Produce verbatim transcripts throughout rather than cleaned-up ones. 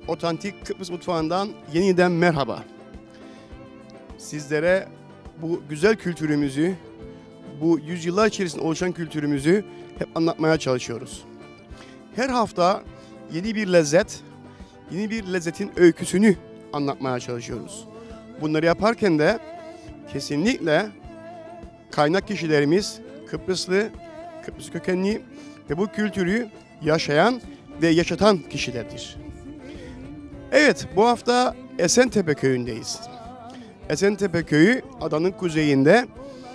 Otantik Kıbrıs mutfağından yeniden merhaba. Sizlere bu güzel kültürümüzü, bu yüzyıllar içerisinde oluşan kültürümüzü hep anlatmaya çalışıyoruz. Her hafta yeni bir lezzet, yeni bir lezzetin öyküsünü anlatmaya çalışıyoruz. Bunları yaparken de kesinlikle kaynak kişilerimiz Kıbrıslı, Kıbrıs kökenli ve bu kültürü yaşayan ve yaşatan kişilerdir. Evet, bu hafta Esentepe köyündeyiz. Esentepe köyü adanın kuzeyinde,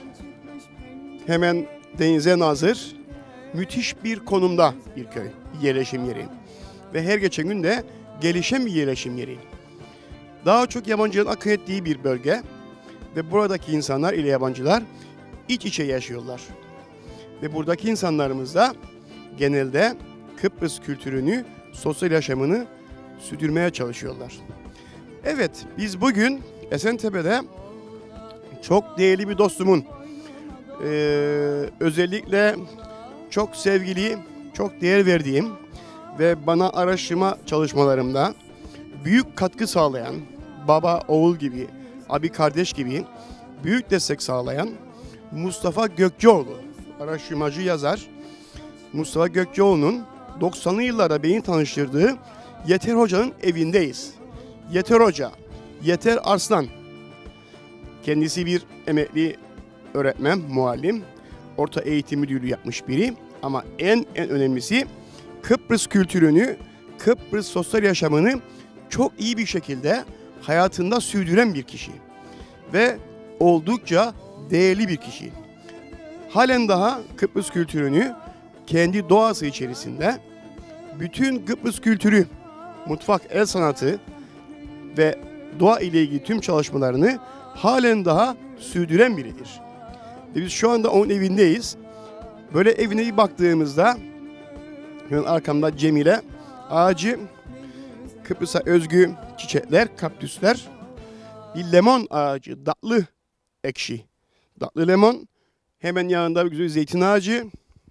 hemen denize nazır, müthiş bir konumda bir köy, yerleşim yeri. Ve her geçen gün de gelişen bir yerleşim yeri. Daha çok yabancıların akın ettiği bir bölge ve buradaki insanlar ile yabancılar iç içe yaşıyorlar. Ve buradaki insanlarımız da genelde Kıbrıs kültürünü, sosyal yaşamını sürdürmeye çalışıyorlar. Evet, biz bugün Esentepe'de çok değerli bir dostumun, e, özellikle çok sevgili, çok değer verdiğim ve bana araştırma çalışmalarımda büyük katkı sağlayan, baba oğul gibi, abi kardeş gibi büyük destek sağlayan Mustafa Gökçeoğlu, araştırmacı yazar Mustafa Gökçeoğlu'nun doksanlı yıllarda beni tanıştırdığı Yeter Hoca'nın evindeyiz. Yeter Hoca, Yeter Arslan. Kendisi bir emekli öğretmen, muallim, orta eğitim müdürlüğü yapmış biri. Ama en en önemlisi Kıbrıs kültürünü, Kıbrıs sosyal yaşamını çok iyi bir şekilde hayatında sürdüren bir kişi. Ve oldukça değerli bir kişi. Halen daha Kıbrıs kültürünü kendi doğası içerisinde, bütün Kıbrıs kültürü, mutfak, el sanatı ve doğa ile ilgili tüm çalışmalarını halen daha sürdüren biridir. Ve biz şu anda onun evindeyiz. Böyle evine bir baktığımızda hemen arkamda Cemile ağacı, Kıbrıs'a özgü çiçekler, kaktüsler, bir lemon ağacı, tatlı ekşi, tatlı lemon, hemen yanında bir güzel zeytin ağacı,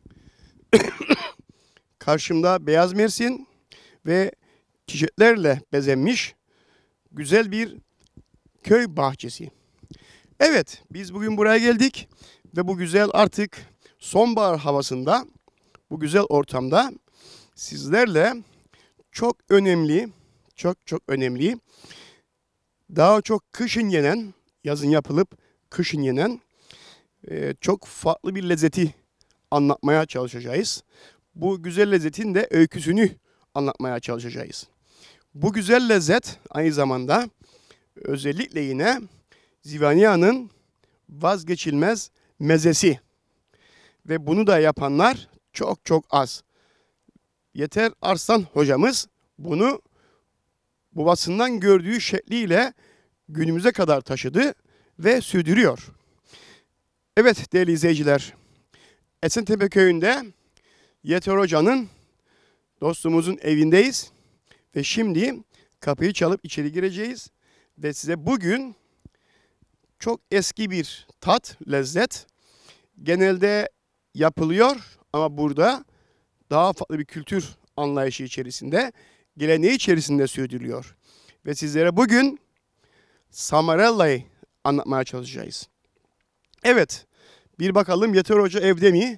karşımda beyaz mersin ve çiçeklerle bezenmiş güzel bir köy bahçesi. Evet, biz bugün buraya geldik ve bu güzel artık sonbahar havasında, bu güzel ortamda sizlerle çok önemli, çok çok önemli, daha çok kışın yenen, yazın yapılıp kışın yenen çok farklı bir lezzeti anlatmaya çalışacağız. Bu güzel lezzetin de öyküsünü anlatmaya çalışacağız. Bu güzel lezzet aynı zamanda özellikle yine Zivania'nın vazgeçilmez mezesi. Ve bunu da yapanlar çok çok az. Yeter Arslan hocamız bunu babasından gördüğü şekliyle günümüze kadar taşıdı ve sürdürüyor. Evet değerli izleyiciler, Esentepe köyünde Yeter Hoca'nın, dostumuzun evindeyiz ve şimdi kapıyı çalıp içeri gireceğiz ve size bugün çok eski bir tat, lezzet genelde yapılıyor ama burada daha farklı bir kültür anlayışı içerisinde, geleneği içerisinde sürdürülüyor. Ve sizlere bugün Samarella'yı anlatmaya çalışacağız. Evet, bir bakalım Yeter Hoca evde mi?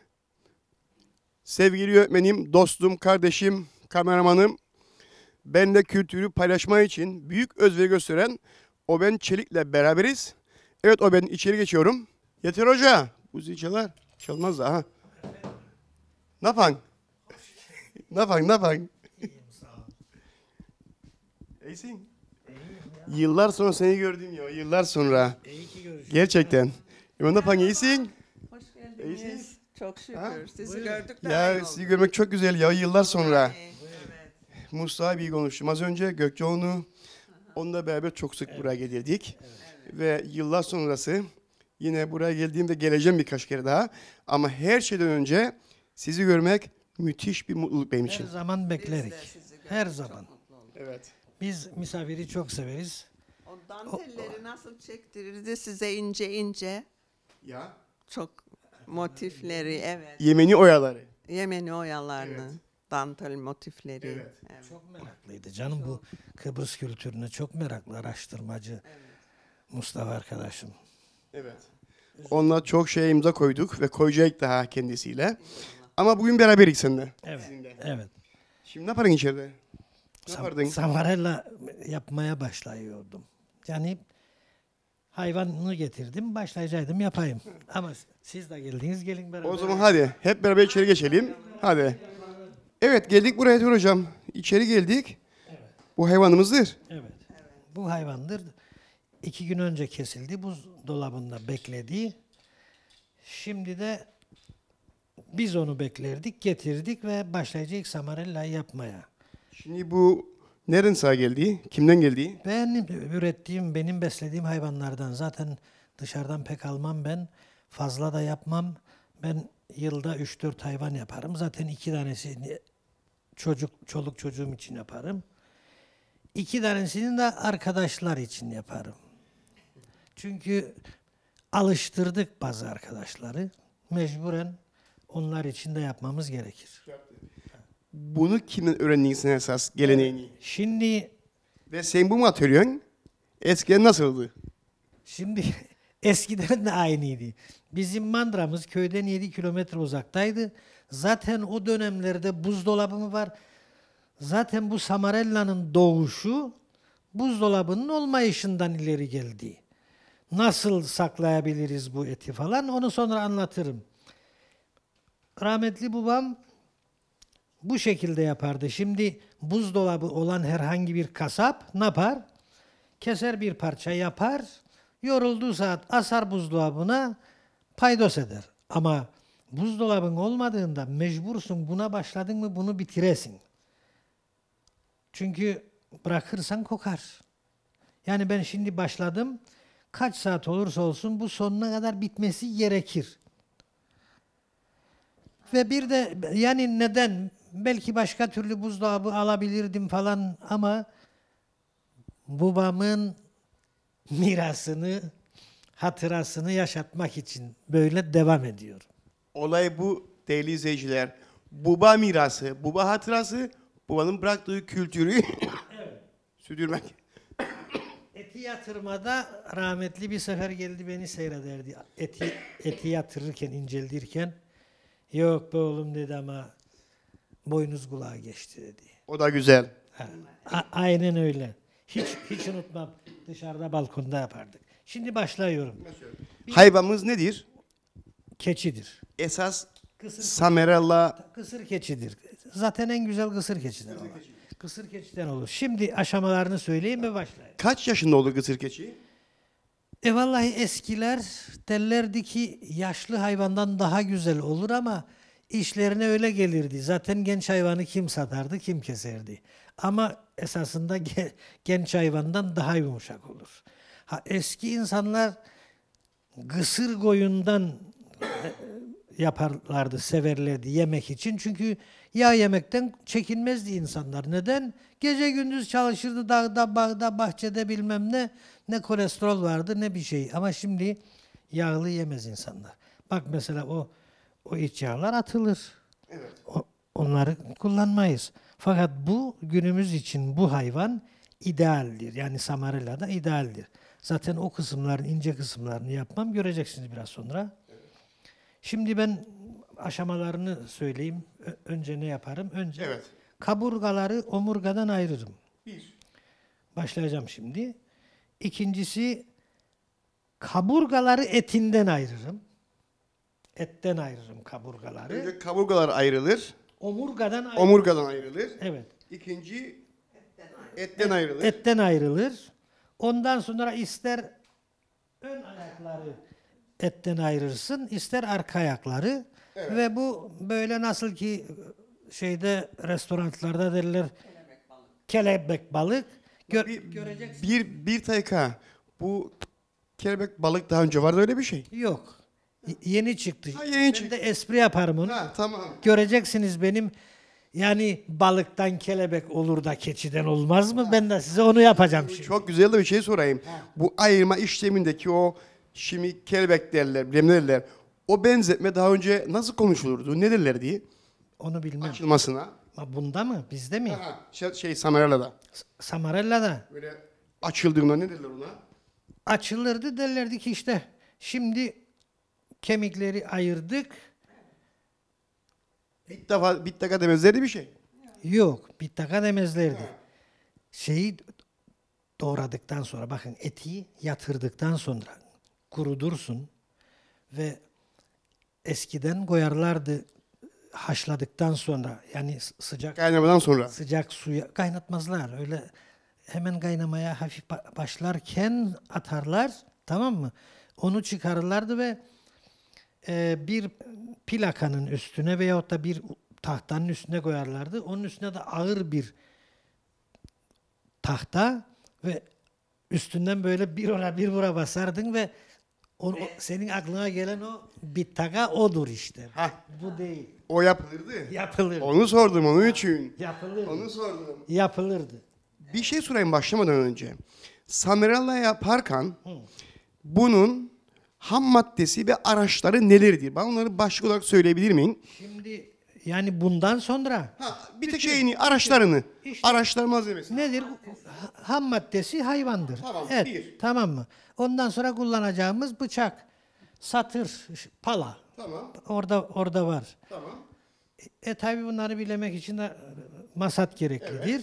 Sevgili öğretmenim, dostum, kardeşim, kameramanım, benimle kültürü paylaşma için büyük özveri gösteren Oben Çelik'le beraberiz. Evet Oben, içeri geçiyorum. Yeter Hoca, bu zil çalar. Çalmaz da ha. Ne yapan? Ne yapan, ne yapan? İyiyim, sağ ol. İyisin. İyiyim ya. Yıllar sonra seni gördüm ya, yıllar sonra. İyi ki görüşürüz. Gerçekten. Ne yapan, iyisin? Hoş İyisin. geldiniz. Çok şükür. Ha? Sizi Buyurun. gördük daha iyi Ya oldu. sizi görmek çok güzel ya, yıllar sonra. Evet. Mustafa bir konuştum az önce, Gökçeoğlu. Onunla beraber çok sık buraya gelirdik. Ve yıllar sonrası yine buraya geldiğimde geleceğim birkaç kere daha. Ama her şeyden önce sizi görmek müthiş bir mutluluk benim için. Her zaman Biz beklerik. de sizi gördük, Her çok zaman. mutlu olduk. Evet. Biz misafiri çok severiz. O dantelleri nasıl çektirirdi size ince ince. Ya. Çok motifleri, evet. Yemeni oyaları. Yemeni oyalarını. Evet. dantel motifleri. Evet. Evet. Çok meraklıydı canım bu Kıbrıs kültürüne çok meraklı araştırmacı Mustafa arkadaşım. Evet. Onunla çok şeye imza koyduk ve koyacak daha kendisiyle. Ama bugün beraberiz seninle. Evet. Sizinle. Evet. Şimdi ne yaparın içeride? Ne Sam- yapardın? Samarella yapmaya başlayıyordum. Yani hayvanını getirdim, başlayacaktım yapayım. Ama siz de geldiniz, gelin beraber. O zaman hadi hep beraber içeri geçelim. Hadi. Evet geldik buraya Tur hocam. İçeri geldik. Bu hayvanımızdır. Evet. Bu hayvandır. İki gün önce kesildi. Buzdolabında bekledi. Şimdi de biz onu beklerdik, getirdik ve başlayacak Samarella yapmaya. Şimdi bu nereden sağ geldi? Kimden geldi? Benim ürettiğim, benim beslediğim hayvanlardan zaten dışarıdan pek almam ben. Fazla da yapmam. Ben yılda üç dört hayvan yaparım. Zaten iki tanesini çocuk, çoluk çocuğum için yaparım. İki tanesini de arkadaşlar için yaparım. Çünkü alıştırdık bazı arkadaşları. Mecburen onlar için de yapmamız gerekir. Bunu kimden öğrendin sen esas geleneğini? Şimdi Ve sen bu mu atölyen? Eskiden nasıldı? Şimdi eskiden de aynıydı. Bizim mandramız köyden yedi kilometre uzaktaydı. Zaten o dönemlerde buzdolabı mı var? Zaten bu Samarella'nın doğuşu buzdolabının olmayışından ileri geldi. Nasıl saklayabiliriz bu eti falan onu sonra anlatırım. Rahmetli babam bu şekilde yapardı. Şimdi buzdolabı olan herhangi bir kasap ne yapar? Keser bir parça yapar, yorulduğu saat asar buzdolabına paydos eder. Ama buzdolabın olmadığında mecbursun buna başladın mı bunu bitiresin. Çünkü bırakırsan kokar. Yani ben şimdi başladım, kaç saat olursa olsun bu sonuna kadar bitmesi gerekir. Ve bir de yani neden? Belki başka türlü buzdolabı alabilirdim falan ama babamın mirasını, hatırasını yaşatmak için böyle devam ediyor. Olay bu değerli izleyiciler. Baba mirası, baba hatırası, babanın bıraktığı kültürü sürdürmek. Eti yatırmada rahmetli bir sefer geldi beni seyrederdi. Eti, eti yatırırken, inceldirken yok be oğlum dedi ama boynuz kulağa geçti dedi. O da güzel. Ha, a- aynen öyle. Hiç hiç unutmam. Dışarıda balkonda yapardık. Şimdi başlıyorum. Hayvanımız nedir? Keçidir. Esas Kısır, Samarella. kısır keçidir. Zaten en güzel kısır keçiden olur. Kısır keçiden olur. Şimdi aşamalarını söyleyeyim ve başlayayım. Kaç yaşında oldu kısır keçi? E vallahi eskiler derlerdi ki yaşlı hayvandan daha güzel olur ama işlerine öyle gelirdi. Zaten genç hayvanı kim satardı, kim keserdi. Ama esasında ge- genç hayvandan daha yumuşak olur. Ha, eski insanlar kısır koyundan e, yaparlardı, severlerdi yemek için. Çünkü yağ yemekten çekinmezdi insanlar. Neden? Gece gündüz çalışırdı dağda, bağda, bahçede bilmem ne. Ne kolesterol vardı ne bir şey. Ama şimdi yağlı yemez insanlar. Bak mesela o o iç yağlar atılır. Evet. O- onları kullanmayız. Fakat bu günümüz için bu hayvan idealdir. Yani Samarella da idealdir. Zaten o kısımların ince kısımlarını yapmam göreceksiniz biraz sonra. Şimdi ben aşamalarını söyleyeyim. Ö- önce ne yaparım? Önce Evet. kaburgaları omurgadan ayırırım. Bir. Başlayacağım şimdi. İkincisi kaburgaları etinden ayırırım. Etten ayırırım kaburgaları. Önce kaburgalar ayrılır. Omurgadan ayırırım. Omurgadan ayrılır. Evet. İkinci etten ayrılır. Etten ayrılır. Ondan sonra ister ön ayakları etten ayırırsın, ister arka ayakları. Ve bu böyle nasıl ki şeyde restoranlarda derler kelebek balık. Gör, Bir, göreceksin. bir, bir dakika. Bu kelebek balık daha önce vardı öyle bir şey. Yok. Y- Yeni çıktı. Ha, yeni ben çıktı. de espri yaparım onu. Ha tamam. Göreceksiniz benim yani balıktan kelebek olur da keçiden olmaz mı? Ben de size onu yapacağım şimdi. Çok güzel de bir şey sorayım. Bu ayırma işlemindeki o şimdi kelebek derler, bilmem ne derler. O benzetme daha önce nasıl konuşulurdu? Ne derlerdi? Onu bilmem. Açılmasına. Ma bunda mı? Bizde mi? Ha, şey, şey Samarella'da. S- Samarella'da. Böyle açıldığında ne derler ona? Açılırdı, derlerdi ki işte şimdi kemikleri ayırdık. Bittaka, bittaka demezlerdi bir şey. Yok, bittaka demezlerdi. Şeyi doğradıktan sonra, bakın eti yatırdıktan sonra kurudursun ve eskiden koyarlardı haşladıktan sonra, yani s- sıcak Kaynamadan sonra. sıcak suya kaynatmazlar. Öyle hemen kaynamaya hafif ba- başlarken atarlar, tamam mı? Onu çıkarırlardı ve e, bir plakanın üstüne veyahut da bir tahtanın üstüne koyarlardı. Onun üstüne de ağır bir tahta ve üstünden böyle bir ora bir bura basardın ve o, o- senin aklına gelen o bittaka odur işte. Hah. Bu değil. O yapılırdı. Yapılırdı. Onu sordum onun için. Yapılırdı. Onu sordum. Yapılırdı. Bir şey sorayım başlamadan önce. Samarella yaparken bunun ham maddesi ve araçları nelerdir? Ben onları başlık olarak söyleyebilir miyim? Şimdi yani bundan sonra Ha, bir tek şeyini, araçlarını. İşte- Araçlar malzemesi. nedir? Ha- Ham maddesi hayvandır. Tamam, Evet, bir. tamam mı? Ondan sonra kullanacağımız bıçak, satır, pala. Tamam, Orada orada var. tamam. E tabi bunları bilemek için de e, masat gereklidir.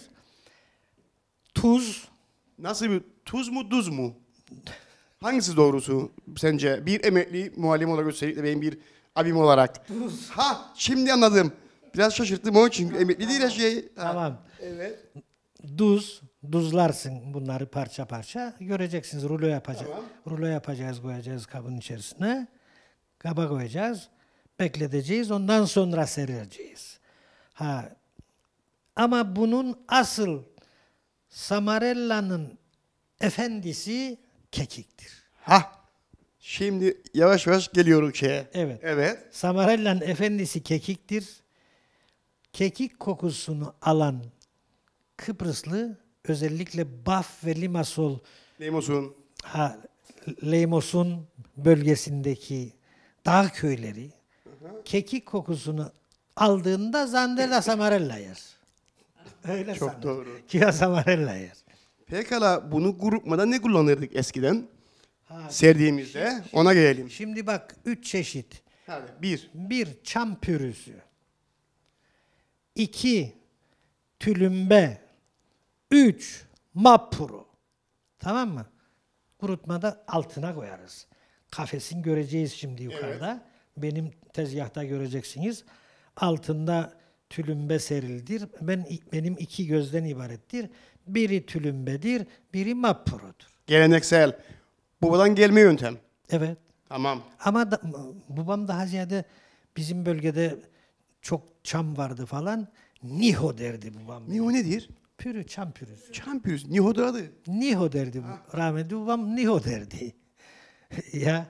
Tuz, Nasıl bir tuz mu, duz mu? Hangisi doğrusu sence? Bir emekli muallim olarak özellikle benim bir abim olarak. Ha, şimdi anladım. Biraz şaşırttım onun için. Emekli değil her şey. Ha, tamam. Evet. Duz, duzlarsın bunları parça parça. Göreceksiniz, rulo yapacağız. Tamam. Rulo yapacağız, koyacağız kabın içerisine. Kaba koyacağız. Bekleteceğiz. Ondan sonra sereceğiz. Ha. Ama bunun asıl Samarella'nın efendisi kekiktir. Ha. Şimdi yavaş yavaş geliyorum şeye. Evet. Evet. Samarella'nın efendisi kekiktir. Kekik kokusunu alan Kıbrıslı, özellikle Baf ve Limassol, Limos'un. ha, Lemos'un bölgesindeki dağ köyleri kekik kokusunu aldığında Zandela Samarella yer. Öyle Çok sanır. doğru. Kia Samarella yer. Pekala bunu kurutmada ne kullanırdık eskiden? Ha, Serdiğimizde ona gelelim. Şimdi bak, üç çeşit. Hadi bir. Bir, çam pürüzü. İki, tülümbe. Üç, mapuru. Tamam mı? Kurutmada altına koyarız. Kafesin göreceğiz şimdi yukarıda. Benim tezgahta göreceksiniz. Altında tülümbe serildir. Ben benim iki gözden ibarettir. Biri tülümbedir, biri mapurudur. Geleneksel. Babadan gelme yöntem. Evet. Tamam. Ama da, babam daha ziyade bizim bölgede çok çam vardı falan. Niho derdi babam. Niho nedir? Pürü, çam pürüzü. Çampiyüz. Niho'dur adı. Niho derdi bu. Rahmetli babam Niho derdi. Ya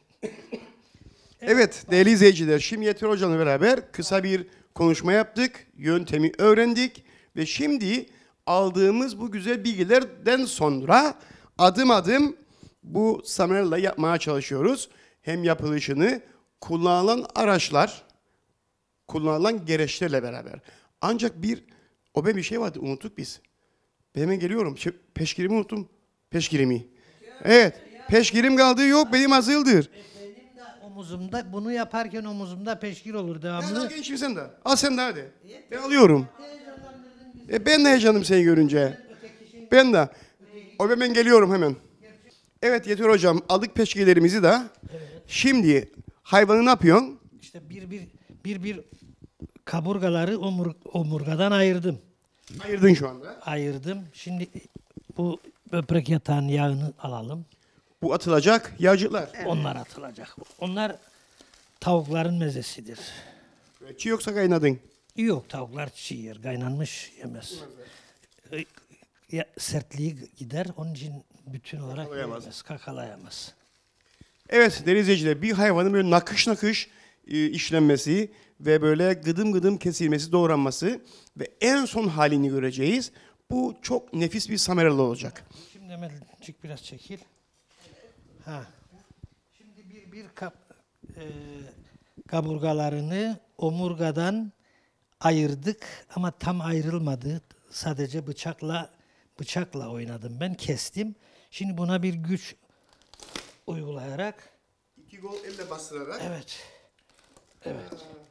Evet değerli izleyiciler, şimdi Yeter Hocam'la beraber kısa bir konuşma yaptık, yöntemi öğrendik ve şimdi aldığımız bu güzel bilgilerden sonra adım adım bu Samarella yapmaya çalışıyoruz. Hem yapılışını, kullanılan araçlar, kullanılan gereçlerle beraber. Ancak bir, o ben bir şey vardı, unuttuk biz. Ben hemen geliyorum, şey, peşkirimi unuttum, peşkirimi. Evet, peşkirim kaldı, yok benim azıldır. benim de omuzumda, bunu yaparken omuzumda peşkir olur Ya devamlı. daha gençim sen de. Al sen de hadi. Ben alıyorum. E ben de heyecanım seni görünce. Ben de. O ben geliyorum hemen. Evet Yeter Hocam aldık peşkelerimizi de. Şimdi hayvanı ne yapıyorsun? İşte bir bir bir bir kaburgaları omur, omurgadan ayırdım. Ayırdın şu anda. Ayırdım. Şimdi bu böbrek yatağının yağını alalım. Bu atılacak yağcıklar. Onlar atılacak. Onlar tavukların mezesidir. Çiğ yoksa kaynadın. Yok, tavuklar çiğ yer. Kaynanmış yemez. E, Ya, sertliği gider. Onun için bütün olarak Kakalayamaz. yemez, kakalayamaz. Evet değerli izleyiciler bir hayvanın böyle nakış nakış e, işlenmesi ve böyle gıdım gıdım kesilmesi, doğranması ve en son halini göreceğiz. Bu çok nefis bir Samarella olacak. Şimdi hemen çık biraz çekil. Ha. Şimdi bir bir kap, e, kaburgalarını omurgadan ayırdık ama tam ayrılmadı. Sadece bıçakla bıçakla oynadım ben, kestim. Şimdi buna bir güç uygulayarak, İki gol elle bastırarak. evet, evet.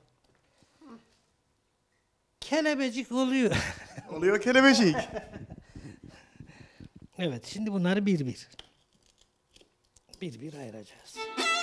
Kelebecik oluyor. Oluyor kelebecik. Evet, şimdi bunları bir bir. Bir bir ayıracağız.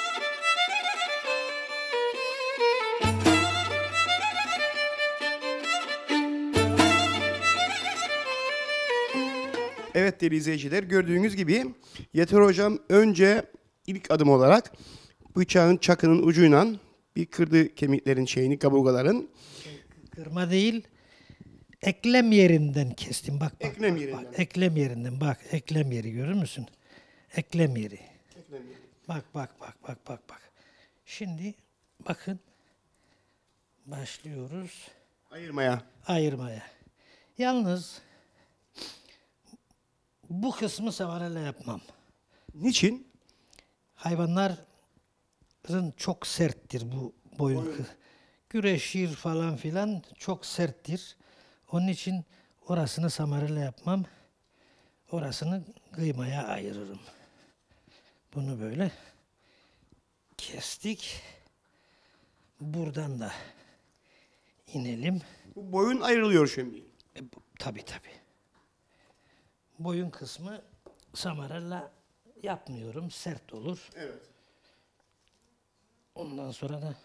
Evet değerli izleyiciler, gördüğünüz gibi Yeter Hocam önce ilk adım olarak bıçağın çakının ucuyla bir kırdı kemiklerin şeyini, kaburgaların. Kırma değil, eklem yerinden kestim. Bak, bak, Eklem bak, yerinden. bak, eklem yerinden. Bak, eklem yeri görür müsün? Eklem yeri. Bak, bak, bak, bak, bak, bak. Şimdi bakın, başlıyoruz Ayırmaya. ayırmaya. Yalnız bu kısmı savarayla yapmam. Niçin? Hayvanların çok serttir bu boyun. kı- Güreşir falan filan, çok serttir. Onun için orasını samarayla yapmam. Orasını kıymaya ayırırım. Bunu böyle kestik. Buradan da inelim. Bu boyun ayrılıyor şimdi. E, bu, tabii tabii. Boyun kısmı samarayla yapmıyorum. Sert olur. Evet. Ondan sonra da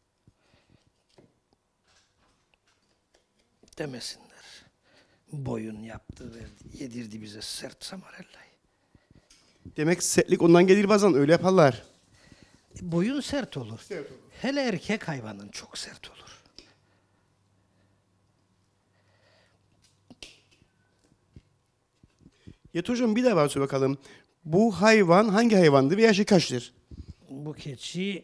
demesinler. Boyun yaptı, verdi, yedirdi bize sert samarellayı. Demek sertlik ondan gelir bazen, öyle yaparlar. E, boyun sert olur. Sert olur. Hele erkek hayvanın çok sert olur. Yeter Hocam bir daha bana söyle bakalım. Bu hayvan hangi hayvandı ve yaşı kaçtır? Bu keçi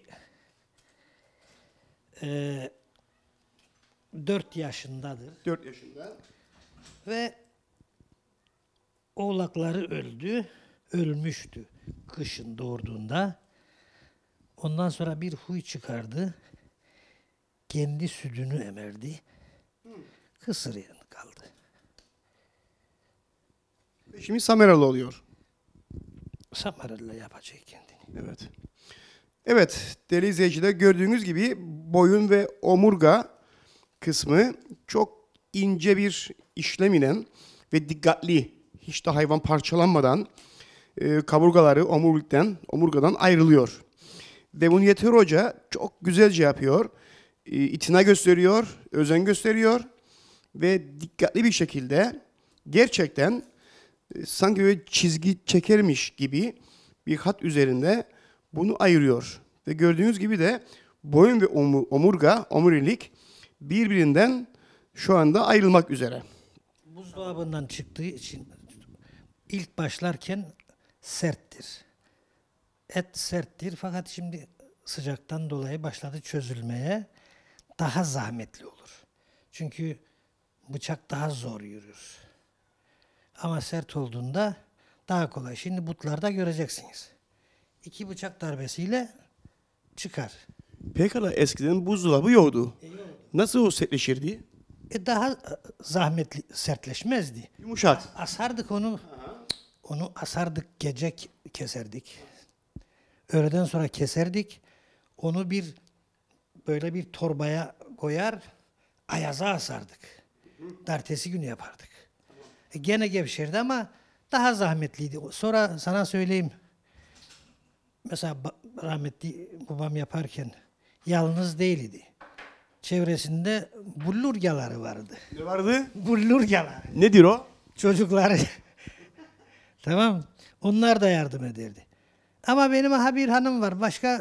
e, dört yaşındadır dört yaşında. ve oğlakları öldü, ölmüştü kışın doğurduğunda. Ondan sonra bir huy çıkardı, kendi sütünü emerdi, kısır yani kaldı. Ve şimdi Sameralı oluyor. Samarayla yapacak kendini. Evet. Evet değerli izleyiciler, gördüğünüz gibi boyun ve omurga kısmı çok ince bir işlem ile ve dikkatli, hiç de hayvan parçalanmadan e, kaburgaları omurilikten, omurgadan ayrılıyor. Ve bunu Yeter Hoca çok güzelce yapıyor. E, itina gösteriyor, özen gösteriyor ve dikkatli bir şekilde gerçekten e, sanki böyle çizgi çekermiş gibi bir hat üzerinde bunu ayırıyor. Ve gördüğünüz gibi de boyun ve omu- omurga, omurilik birbirinden şu anda ayrılmak üzere. Buzdolabından çıktığı için ilk başlarken serttir. Et serttir fakat şimdi sıcaktan dolayı başladı çözülmeye. Daha zahmetli olur. Çünkü bıçak daha zor yürür. Ama sert olduğunda daha kolay. Şimdi butlarda göreceksiniz. İki bıçak darbesiyle çıkar. Pekala eskiden buzdolabı yoktu. Nasıl o sertleşirdi? E daha e, zahmetli, sertleşmezdi. Yumuşak. Asardık onu. Onu asardık, gece k- keserdik. Öğleden sonra keserdik. Onu bir böyle bir torbaya koyar, ayaza asardık. Ertesi günü yapardık. E gene gevşerdi ama daha zahmetliydi. Sonra sana söyleyeyim. Mesela ba- rahmetli babam yaparken yalnız değildi. Çevresinde bullurgaları vardı. Ne vardı? Bullurgalar. Nedir o? Çocukları. Tamam. Onlar da yardım ederdi. Ama benim aha bir hanım var. Başka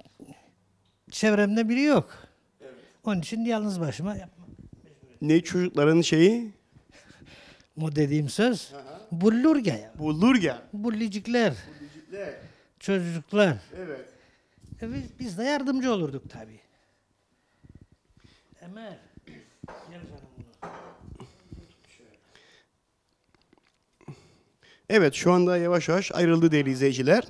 çevremde biri yok. Onun için yalnız başıma yapmam. Ne çocukların şeyi? O dediğim söz bullurga ya. Bullurga. Bullicikler, çocuklar. Evet. E biz, biz de yardımcı olurduk tabii. Emel. Gel canım bunu. Evet şu anda yavaş yavaş ayrıldı değerli izleyiciler.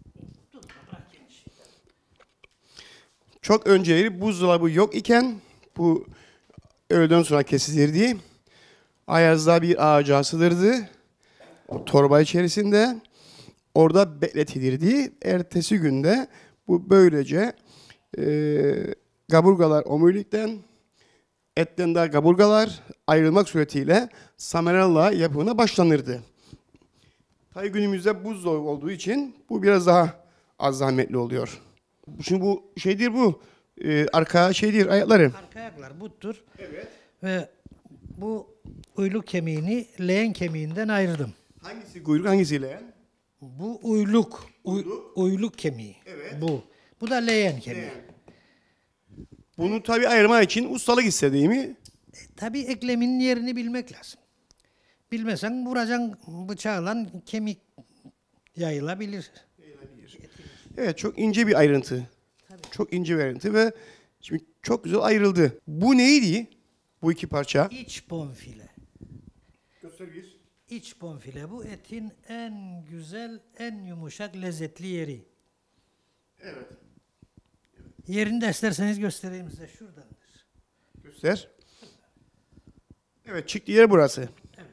Çok önceleri buzdolabı yok iken Bu öğleden sonra kesilirdi. Ayazda bir ağaca asılırdı. O torba içerisinde. Orada bekletilirdi. Ertesi günde bu böylece e, kaburgalar omurilikten, etten de kaburgalar ayrılmak suretiyle Samarella yapımına başlanırdı. Tabii günümüzde buzdolabı olduğu için bu biraz daha az zahmetli oluyor. Şimdi bu şeydir bu. E, arka şeydir ayakları. Arka ayaklar buttur. Evet. Ve bu uyluk kemiğini leğen kemiğinden ayırdım. Hangisi kuyruk hangisi leğen? Bu uyluk. Uy- Uyluk. uyluk kemiği. Evet. Bu. Bu da leğen kemiği. Leğen. Bunu tabii ayırma için ustalık istediği mi? Tabii ekleminin yerini bilmek lazım. Bilmesen vuracaksın bıçağla kemik yayılabilir. Evet, çok ince bir ayrıntı. Çok ince bir ayrıntı ve şimdi çok güzel ayrıldı. Bu neydi? Bu iki parça. İç bonfile. Göster bir. İç bonfile bu etin en güzel, en yumuşak, lezzetli yeri. Evet. Yerini de isterseniz göstereyim size. Şuradandır. Göster. Evet, çıktı yer burası.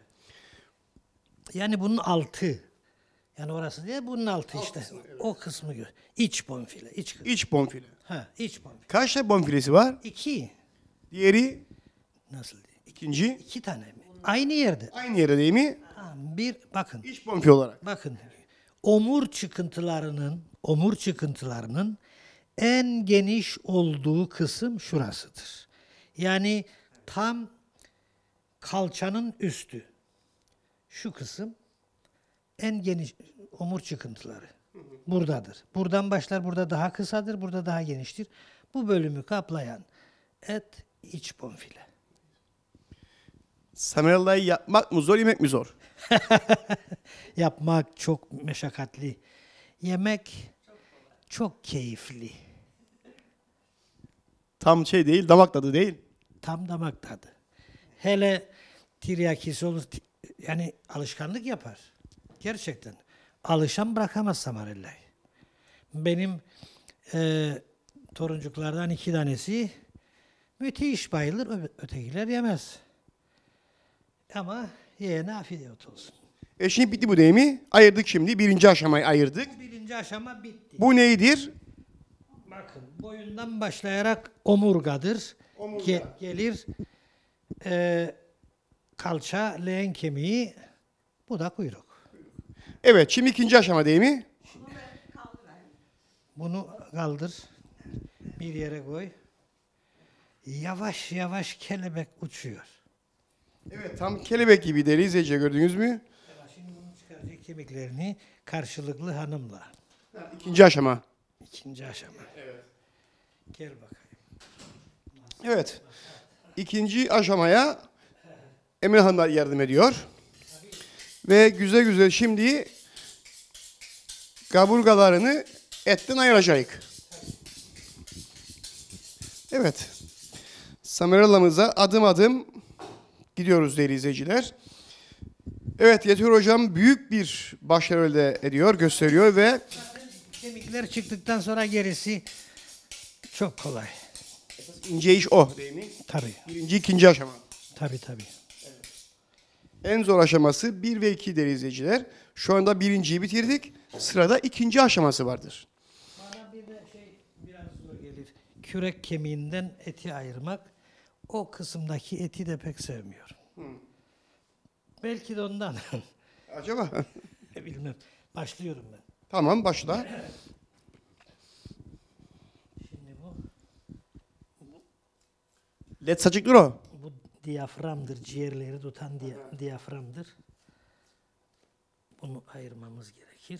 Yani bunun altı. Yani orası değil, bunun altı işte. O kısmı gör. İç bonfile. İç kısmı. İç bonfile. Ha, iç bonfile. Kaç tane bonfilesi var? İki. Diğeri Nasıl diyeyim? ikinci. İki tane mi? Aynı yerde. Aynı yere değil mi? Ha, bir bakın. İç bonfile olarak. Bakın. Omur çıkıntılarının, omur çıkıntılarının en geniş olduğu kısım şurasıdır. Yani tam kalçanın üstü. Şu kısım en geniş omur çıkıntıları. Buradadır. Buradan başlar, burada daha kısadır, burada daha geniştir. Bu bölümü kaplayan et iç bonfile. Samarella'yı yapmak mı zor, yemek mi zor? Yapmak çok meşakkatli. Yemek çok keyifli. Tam şey değil, damak tadı değil. Tam damak tadı. Hele tiryakisi olur, ti- yani alışkanlık yapar. Gerçekten. Alışan bırakamaz Samarella'yı. Benim e, toruncuklardan iki tanesi müthiş bayılır, ö- ötekiler yemez. Ama yeğene afiyet olsun. E şimdi bitti bu değil mi? Ayırdık şimdi. Birinci aşamayı ayırdık. Birinci aşama bitti. Bu neydir? Bakın boyundan başlayarak omurgadır. Omurga. Ge- gelir e, kalça, leğen kemiği, bu da kuyruk. Evet, şimdi ikinci aşama değil mi? Bunu kaldır, bir yere koy. Yavaş yavaş kelebek uçuyor. Evet, tam kelebek gibi deli izleyiciler gördünüz mü? Evet, şimdi bunu çıkaracak kemiklerini karşılıklı hanımla. İkinci aşama. İkinci aşama. Evet. Gel bakayım. Evet. İkinci aşamaya Emine Hanım da yardım ediyor. Ve güzel güzel şimdi kaburgalarını etten ayıracak. Evet. Samarella'mıza adım adım gidiyoruz değerli izleyiciler. Evet, Yetiyor Hocam büyük bir başarı elde ediyor, gösteriyor ve Kemikler çıktıktan sonra gerisi çok kolay. ince iş o değil mi? Tabii. Birinci, ikinci aşama. Tabii tabii. En zor aşaması bir ve iki değerli izleyiciler. Şu anda birinciyi bitirdik. Sırada ikinci aşaması vardır. Bana bir de şey biraz zor gelir. Kürek kemiğinden eti ayırmak. O kısımdaki eti de pek sevmiyorum. Belki de ondan. Acaba? Bilmem. Başlıyorum ben. Tamam, başla. Şimdi bu, Led saçıktır o. bu diyaframdır. Ciğerleri tutan diya, diyaframdır. Bunu ayırmamız gerekir.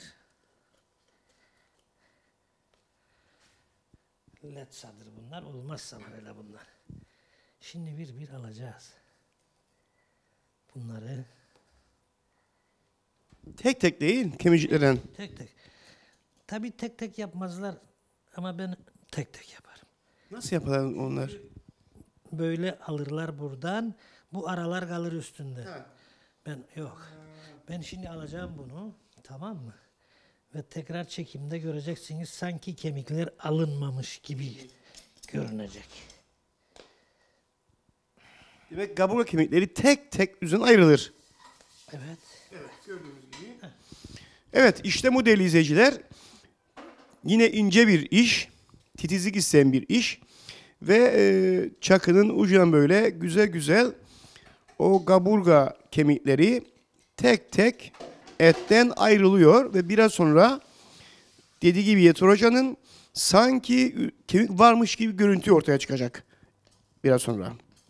Letsadır bunlar. Olmaz Samarella bunlar. Şimdi bir bir alacağız. Bunları Tek tek değil, kemiciklerden. tek tek. Tabii tek tek yapmazlar ama ben tek tek yaparım. Nasıl yapar onlar? Böyle alırlar buradan. Bu aralar kalır üstünde. Ben yok. Ben şimdi alacağım bunu. Tamam mı? Ve tekrar çekimde göreceksiniz sanki kemikler alınmamış gibi görünecek. Demek kaburga kemikleri tek tek üzerine ayrılır. Evet. Evet, gördüğünüz gibi. Evet, işte bu değerli izleyiciler. Yine ince bir iş, titizlik isteyen bir iş. Ve e, çakının ucundan böyle güzel güzel o kaburga kemikleri tek tek etten ayrılıyor. Ve biraz sonra dediği gibi Yeter Hoca'nın sanki kemik varmış gibi görüntü ortaya çıkacak. Biraz sonra.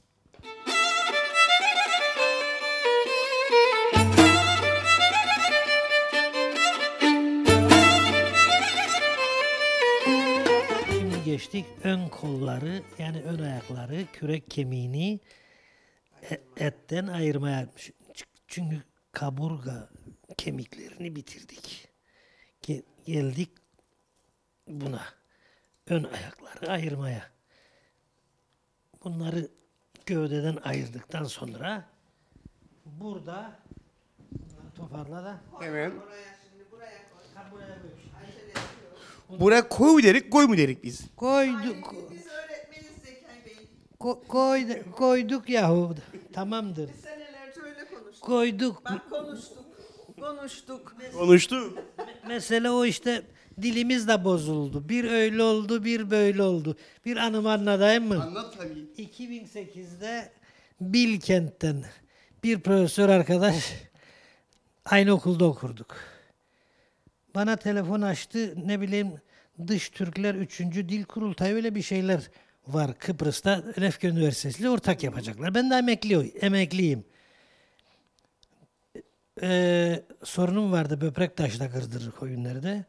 Şimdi geçtik ön kolları yani ön ayakları kürek kemiğini e- etten ayırmaya. Ç- Çünkü kaburga kemiklerini bitirdik. Ge- geldik buna. Ön ayakları ayırmaya. Bunları gövdeden ayırdıktan sonra burada toparla da Hemen. Oraya şimdi buraya koy. ha, buraya koy. Acele ediyor. Buraya koy mu derik, koy mu derik biz? Koyduk. Biz öğretmeniz Zekai Bey. Ko- koy- koyduk yahu. Tamamdır. Biz senelerce öyle konuştuk. Koyduk. Bak konuştuk. Konuştuk. Konuştu. Mesele o işte dilimiz de bozuldu. Bir öyle oldu, bir böyle oldu. Bir anımı anlatayım mı? Anlat tabii. iki bin sekizde Bilkent'ten bir profesör arkadaş aynı okulda okurduk. Bana telefon açtı. Ne bileyim Dış Türkler üçüncü Dil Kurultayı öyle bir şeyler var Kıbrıs'ta. Lefke Üniversitesi ile ortak yapacaklar. Ben de emekli, emekliyim. Ee, sorunum vardı Böbrektaş'ta kırdırır o günlerde.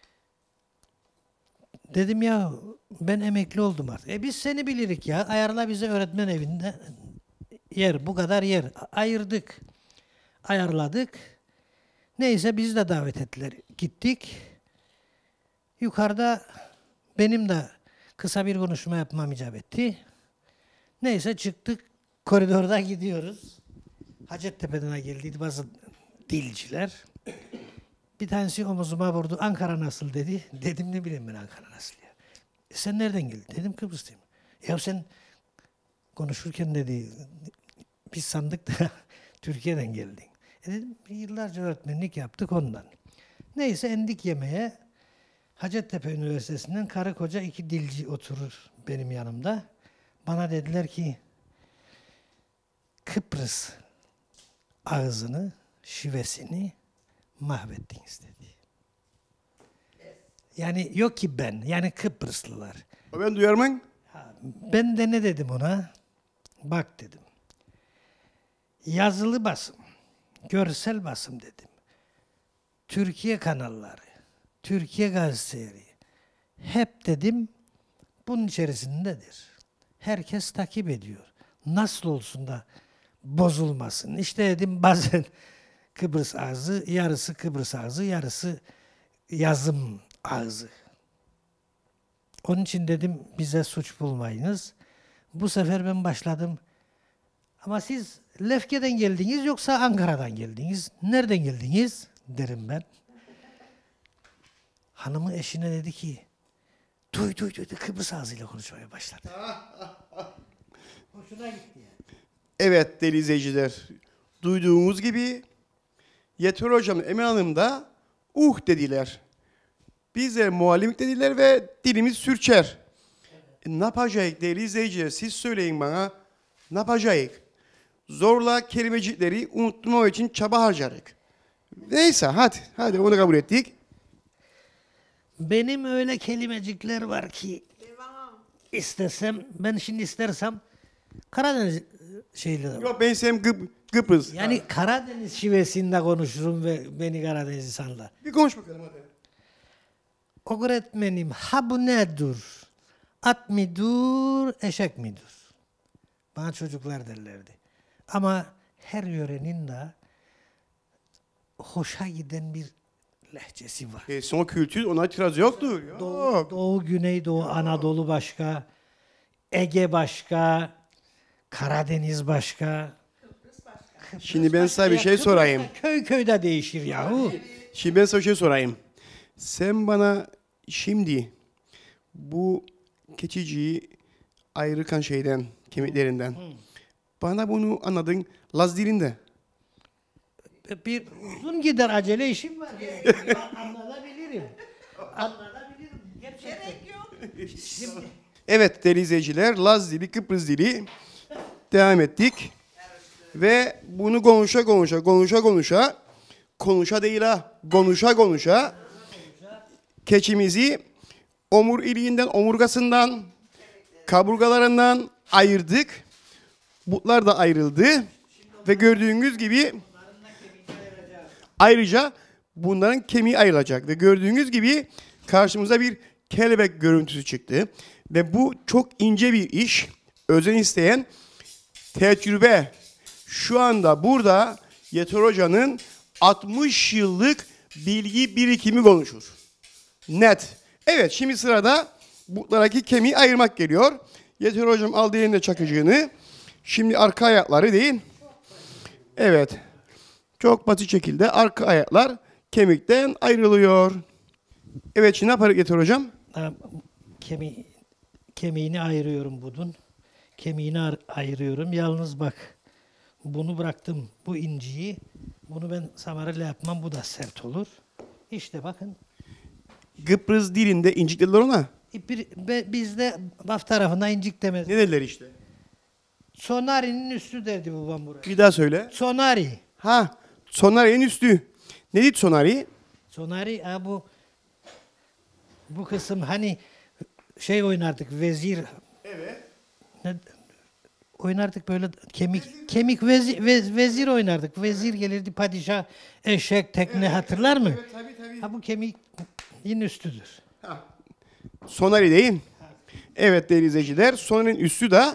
Dedim ya ben emekli oldum artık. E biz seni bilirik ya. Ayarla bize öğretmen evinde yer. Bu kadar yer. A- Ayırdık. Ayarladık. Neyse bizi de davet ettiler. Gittik. Yukarıda benim de kısa bir konuşma yapmam icap etti. Neyse çıktık. Koridorda gidiyoruz. Hacettepe'den geldiydi bazı dilciler. Bir tanesi omuzuma vurdu. Ankara nasıl dedi. Dedim ne bileyim ben Ankara nasıl ya. E sen nereden geldin? Dedim Kıbrıs'tayım. Ya sen konuşurken dedi biz sandık da Türkiye'den geldin. E dedim yıllarca öğretmenlik yaptık ondan. Neyse endik yemeğe. Hacettepe Üniversitesi'nden karı koca iki dilci oturur benim yanımda. Bana dediler ki Kıbrıs ağzını, şivesini mahvettiniz dedi. Yani yok ki ben, yani Kıbrıslılar. O ben duyar mıyım? Ben de ne dedim ona? Bak dedim. Yazılı basım, görsel basım dedim. Türkiye kanalları, Türkiye gazeteleri hep dedim bunun içerisindedir. Herkes takip ediyor. Nasıl olsun da bozulmasın. İşte dedim bazen Kıbrıs ağzı, yarısı Kıbrıs ağzı, yarısı yazım ağzı. Onun için dedim bize suç bulmayınız. Bu sefer ben başladım. Ama siz Lefke'den geldiniz yoksa Ankara'dan geldiniz? Nereden geldiniz? Derim ben. Hanımı eşine dedi ki duy duy duy Kıbrıs ağzıyla konuşmaya başladı. Hoşuna gitti yani. Evet değerli izleyiciler. Duyduğunuz gibi Yeter Hocam, Emel Hanım da uh dediler. Bize muallimlik dediler ve dilimiz sürçer. E, ne yapacağız değerli izleyiciler? Siz söyleyin bana. Ne yapacağız? Zorla kelimecikleri unutturmak için çaba harcarık. Neyse hadi. Hadi onu kabul ettik. Benim öyle kelimecikler var ki Devam. istesem, ben şimdi istersem Karadeniz şeyle Yok ben sevim Kıp Kıbrıs. yani Karadeniz şivesinde konuşurum ve beni Karadeniz sanırlar. Bir konuş bakalım hadi. O öğretmenim ha bu nedir? At midur, eşek midir? Bana çocuklar derlerdi. Ama her yörenin de hoşa giden bir lehçesi var. E, son kültür ona itiraz yoktur. Doğu, Yok. Doğu, Güneydoğu, Anadolu başka, Ege başka, Karadeniz başka. Şimdi ben sana bir Ya şey Kıbrıs'ta sorayım. Köy köyde değişir yahu. Şimdi ben sana bir şey sorayım. Sen bana şimdi bu keçiciyi ayrıkan şeyden, kemiklerinden Bana bunu anladın Laz dilinde. Bir uzun gider acele işim var. Anlatabilirim. Anlatabilirim. Gerçekten. Gerek yok. Şimdi Evet değerli izleyiciler, Laz dili, Kıbrıs dili devam ettik. Ve bunu konuşa konuşa, konuşa konuşa, konuşa değil ha, konuşa konuşa keçimizi omuriliğinden, omurgasından, kaburgalarından ayırdık. Butlar da ayrıldı. Ve gördüğünüz gibi ayrıca bunların kemiği ayrılacak. Ve gördüğünüz gibi karşımıza bir kelebek görüntüsü çıktı. Ve bu çok ince bir iş. Özen isteyen tecrübe. Şu anda burada Yeter Hoca'nın altmış yıllık bilgi birikimi konuşur. Net. Evet, şimdi sırada butlardaki kemiği ayırmak geliyor. Yeter Hocam aldı elinde çakıcığını. Şimdi arka ayakları değil. Evet. Çok basit şekilde arka ayaklar kemikten ayrılıyor. Evet, şimdi ne yaparız Yeter Hocam? ha, kemi, kemiğini ayırıyorum budun. Kemiğini ar- ayırıyorum. Yalnız bak bunu bıraktım. Bu inciyi. Bunu ben samarayla yapmam. Bu da sert olur. İşte bakın. Kıbrıs dilinde incik dediler ona. Bir, be- bizde Baf tarafında incik demez. Ne dediler işte? Sonari'nin üstü derdi babam buraya. Bir daha söyle. Sonari. Ha, sonarinin üstü. Ne dedi sonari? Sonari ha bu bu kısım hani şey oynardık vezir. Evet. Ne, oynardık böyle kemik kemik vezir, ve- vezir oynardık. Vezir gelirdi padişah eşek tekne hatırlar mı? Evet, tabii tabii. Ha bu kemiğin üstüdür. Ha. Sonari değil. Evet değerli izleyiciler, sonarinin üstü de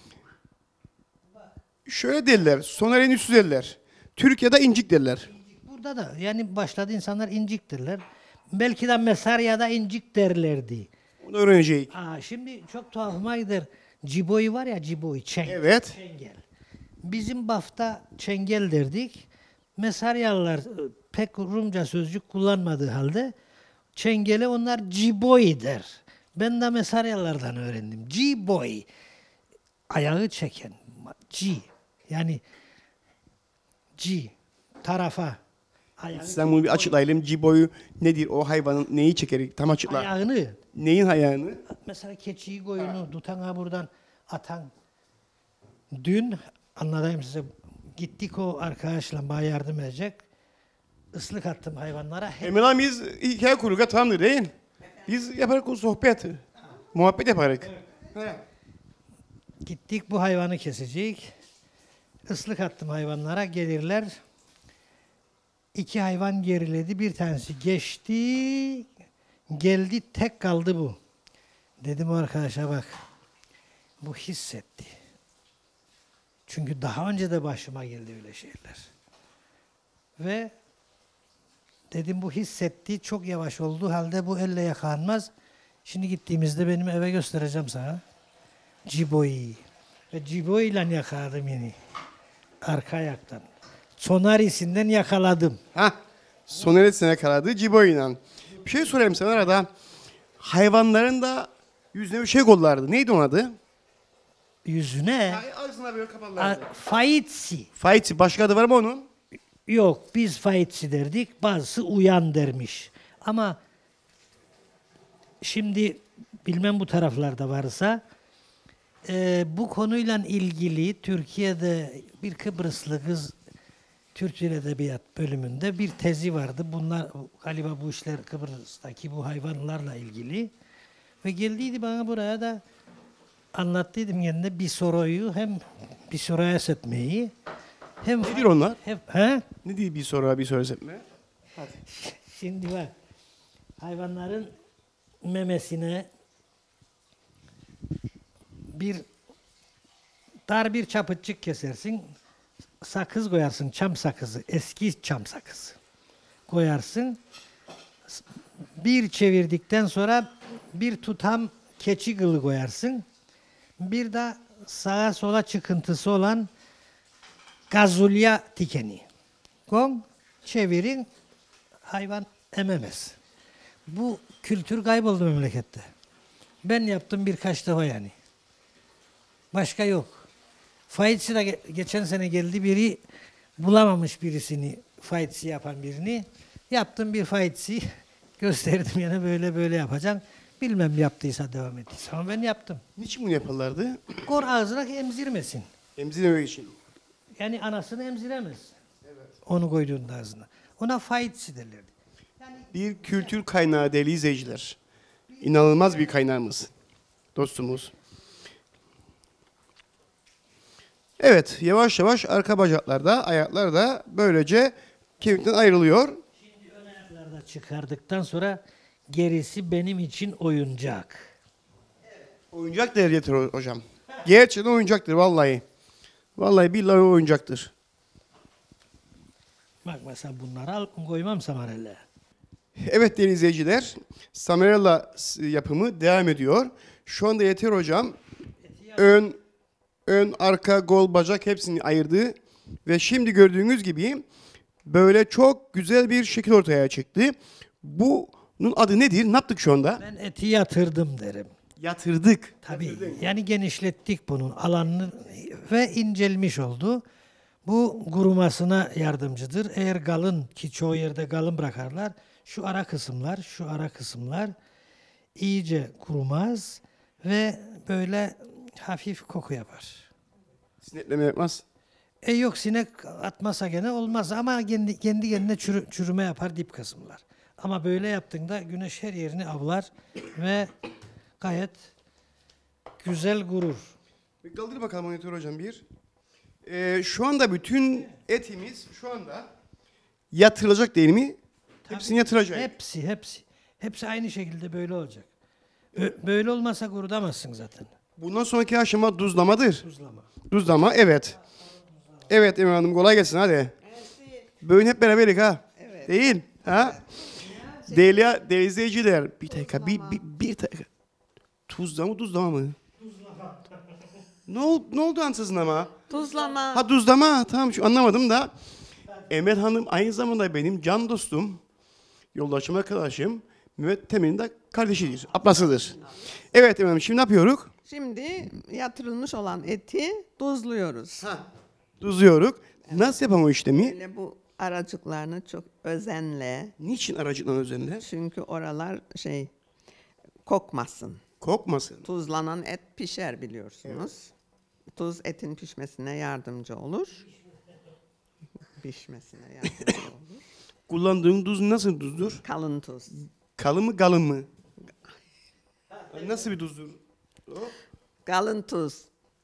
şöyle derler. Sonarinin üstü derler. Türkiye'de incik derler. Burada da yani başladı insanlar incik derler. Belki de Mesarya'da incik derlerdi. Onu öğreneceğiz. Aa, şimdi çok tuhafıma gider. Ciboy var ya ciboy, çeng, Evet. çengel. Bizim Baf'ta çengel derdik. Mesaryalılar e, pek Rumca sözcük kullanmadığı halde çengele onlar ciboy der. Ben de Mesaryalılardan öğrendim. Ciboy. Ayağı çeken. Ci. Yani ci. Tarafa. Ayağı, Sen bunu bir açıklayalım. Ciboyu nedir? O hayvanın neyi çeker? Tam açıkla. ayağını. Neyin ayağını? Mesela keçiyi koyunu tutan ha buradan atan. Dün anlatayım size. Gittik o arkadaşla bana yardım edecek. Islık attım hayvanlara. Hep Emel abi biz hikaye kuruluğa tamamdır değil. Biz yaparız o sohbet. Muhabbet yaparız. He. gittik bu hayvanı kesecek. Islık attım hayvanlara gelirler. İki hayvan geriledi. Bir tanesi geçti. Geldi tek kaldı bu. Dedim o arkadaşa bak. Bu hissetti. Çünkü daha önce de başıma geldi öyle şeyler. Ve dedim bu hissetti. Çok yavaş olduğu halde bu elle yakalanmaz. Şimdi gittiğimizde benim eve göstereceğim sana. Cibo'yu. Ve Cibo ile yakaladım yine. Arka ayaktan. Sonarisinden yakaladım. Ha. Soner sene kaladı Cibo'yla. Bir şey sorayım sana arada. Hayvanların da yüzüne bir şey kollardı. Neydi onun adı? Yüzüne Ağzına böyle a- kaparlardı. faitsi. Fight. Başka adı var mı onun? Yok biz faitsi derdik. Bazısı uyan dermiş. Ama şimdi bilmem bu taraflarda varsa e, bu konuyla ilgili Türkiye'de bir Kıbrıslı kız Türkçe Edebiyat bölümünde bir tezi vardı. Bunlar galiba bu işler Kıbrıs'taki bu hayvanlarla ilgili. Ve geldiydi bana buraya da anlattıydım kendine bir soruyu hem bir soruya etmeyi hem Nedir onlar? hep he? Ne diye bir soru bir soru setme? Şimdi bak hayvanların memesine bir dar bir çapıtçık kesersin. Sakız koyarsın, çam sakızı, eski çam sakızı koyarsın. Bir çevirdikten sonra bir tutam keçi kılı koyarsın. Bir de sağa sola çıkıntısı olan gazulya tikeni. Kon, çevirin, hayvan ememez. Bu kültür kayboldu memlekette. Ben yaptım birkaç defa yani. Başka yok. Faitsi de ge- geçen sene geldi biri bulamamış birisini, faitsi yapan birini. Yaptım bir faitsi gösterdim yani böyle böyle yapacaksın. Bilmem yaptıysa devam ettiyse ama ben yaptım. Niçin bunu yaparlardı? Kor ağzına emzirmesin. Emzirmemek için. Yani anasını emziremez. Onu koyduğunda ağzına. Ona faitsi derlerdi. Bir kültür kaynağı değerli izleyiciler. İnanılmaz bir kaynağımız. Dostumuz. Evet, yavaş yavaş arka bacaklarda, ayaklar da böylece kemikten ayrılıyor. Şimdi ön ayakları da çıkardıktan sonra gerisi benim için oyuncak. Oyuncak der yeter hocam. Gerçekten oyuncaktır vallahi. Vallahi billahi oyuncaktır. Bak mesela bunları al koymam samarelle. Evet değerli izleyiciler, Samarella yapımı devam ediyor. Şu anda Yeter hocam ön, ön, arka, gol, bacak hepsini ayırdı. Ve şimdi gördüğünüz gibi böyle çok güzel bir şekil ortaya çıktı. Bunun adı nedir? Ne yaptık şu anda? Ben eti yatırdım derim. Yatırdık. Tabii yani genişlettik bunun alanını ve incelmiş oldu. Bu kurumasına yardımcıdır. Eğer kalın ki çoğu yerde kalın bırakarlar. Şu ara kısımlar, şu ara kısımlar iyice kurumaz ve böyle hafif koku yapar. Sinekleme yapmaz. E yok sinek atmasa gene olmaz ama kendi, kendi kendine çürü- çürüme yapar dip kısımlar. Ama böyle yaptığında güneş her yerini avlar ve gayet güzel kurur. Bir kaldır bakalım Monitör hocam bir. Ee, şu anda bütün etimiz şu anda yatırılacak değil mi? Hepsini yatıracak. Hepsi, hepsi. Hepsi aynı şekilde böyle olacak. Ö- Böyle olmasa kurutamazsın zaten. Bundan sonraki aşama duzlamadır. Tuzlama. Duzlama evet. Evet Emel Hanım kolay gelsin hadi. Böyle hep beraberlik ha. Evet. Değil. Ha? Değerli, değerli izleyiciler bir dakika bir, bir, bir dakika. Tuzlama mı tuzlama mı? Ne oldu, ne oldu ansızın ama? Tuzlama. Ha tuzlama tamam şu anlamadım da. Emel Hanım aynı zamanda benim can dostum, yoldaşım, arkadaşım. Mehmet Temel'in de kardeşidir, ablasıdır. Evet Emel Hanım şimdi ne yapıyoruz? Şimdi yatırılmış olan eti tuzluyoruz. Tuzluyoruz. Nasıl yapalım o işlemi? Böyle bu aracıklarını çok özenle. Niçin aracılıkla üzerinde? Çünkü oralar şey kokmasın. Kokmasın. Tuzlanan et pişer biliyorsunuz. Tuz etin pişmesine yardımcı olur. Pişmesine yardımcı olur. Kullandığın tuz nasıl tuzdur? Kalın tuz. Kalın mı kalın mı? Nasıl bir tuzdur? O? Kalın tuz.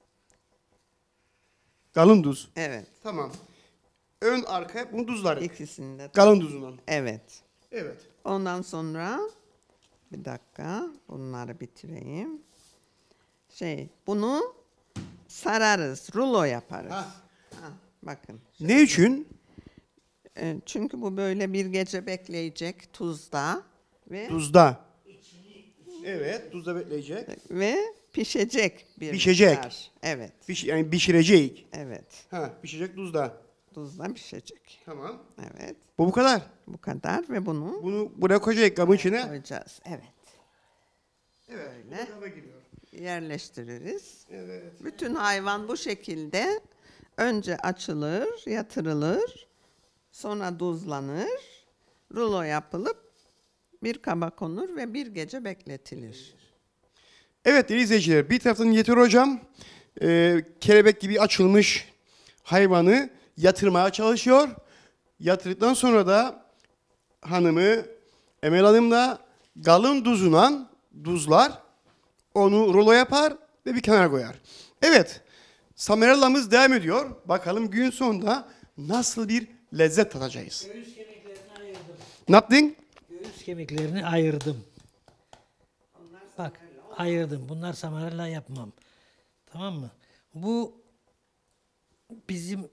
Kalın tuz. Evet. Tamam. Ön arka hep bunu tuzlarız. İkisinde. Kalın tuzundan. Evet. Evet. Ondan sonra bir dakika bunları bitireyim. Şey bunu sararız, rulo yaparız. Ha. Ha, bakın. Ne için? E, çünkü bu böyle bir gece bekleyecek tuzda ve Tuzda. Evet, tuzda bekleyecek. ve pişecek bir Pişecek. miktar. Evet. Piş, yani pişirecek. Evet. Ha, pişecek tuzda. Tuzda pişecek. Tamam. Evet. Bu bu kadar. Bu kadar ve bunu Bunu buraya koyacak kabın içine. koyacağız. Evet. Evet. Böyle. bu kaba giriyor. Yerleştiririz. Evet. Bütün hayvan bu şekilde önce açılır, yatırılır, sonra tuzlanır, rulo yapılıp bir kaba konur ve bir gece bekletilir. Evet değerli izleyiciler, bir taraftan Yeter hocam e, kelebek gibi açılmış hayvanı yatırmaya çalışıyor. Yatırdıktan sonra da hanımı Emel Hanım da kalın tuzundan tuzlar, onu rulo yapar ve bir kenara koyar. Evet, Samarella'mız devam ediyor. Bakalım gün sonunda nasıl bir lezzet tadacağız. Göğüs kemiklerini ayırdım. Ne yaptın? Göğüs kemiklerini ayırdım. Bak ayırdım. Bunlar samarella yapmam. Tamam mı? Bu bizim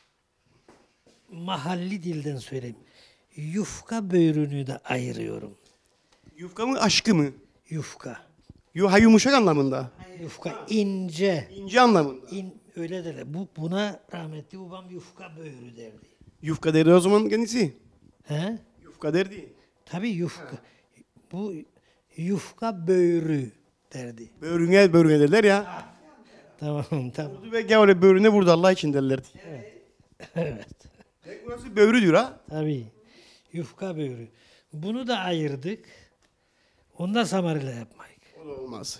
mahalli dilden söyleyeyim. Yufka böğrünü de ayırıyorum. Yufka mı aşkı mı? Yufka. Yu- Ha yumuşak anlamında. Yufka ince. İnce anlamında. İn, öyle derler. Bu, buna rahmetli babam yufka böğrü derdi. Yufka derdi o zaman kendisi. He? Yufka derdi. Tabii yufka. Bu yufka böğrü derdi. Böğrüne böğrüne derler ya. Tamam tamam. Vurdu ve gavre böğrüne vurdu Allah için derlerdi. Evet. Demek burası böğrüdür ha. Tabii. Yufka böğrü. Bunu da ayırdık. Onu da samarıyla yapmayız. O da olmaz.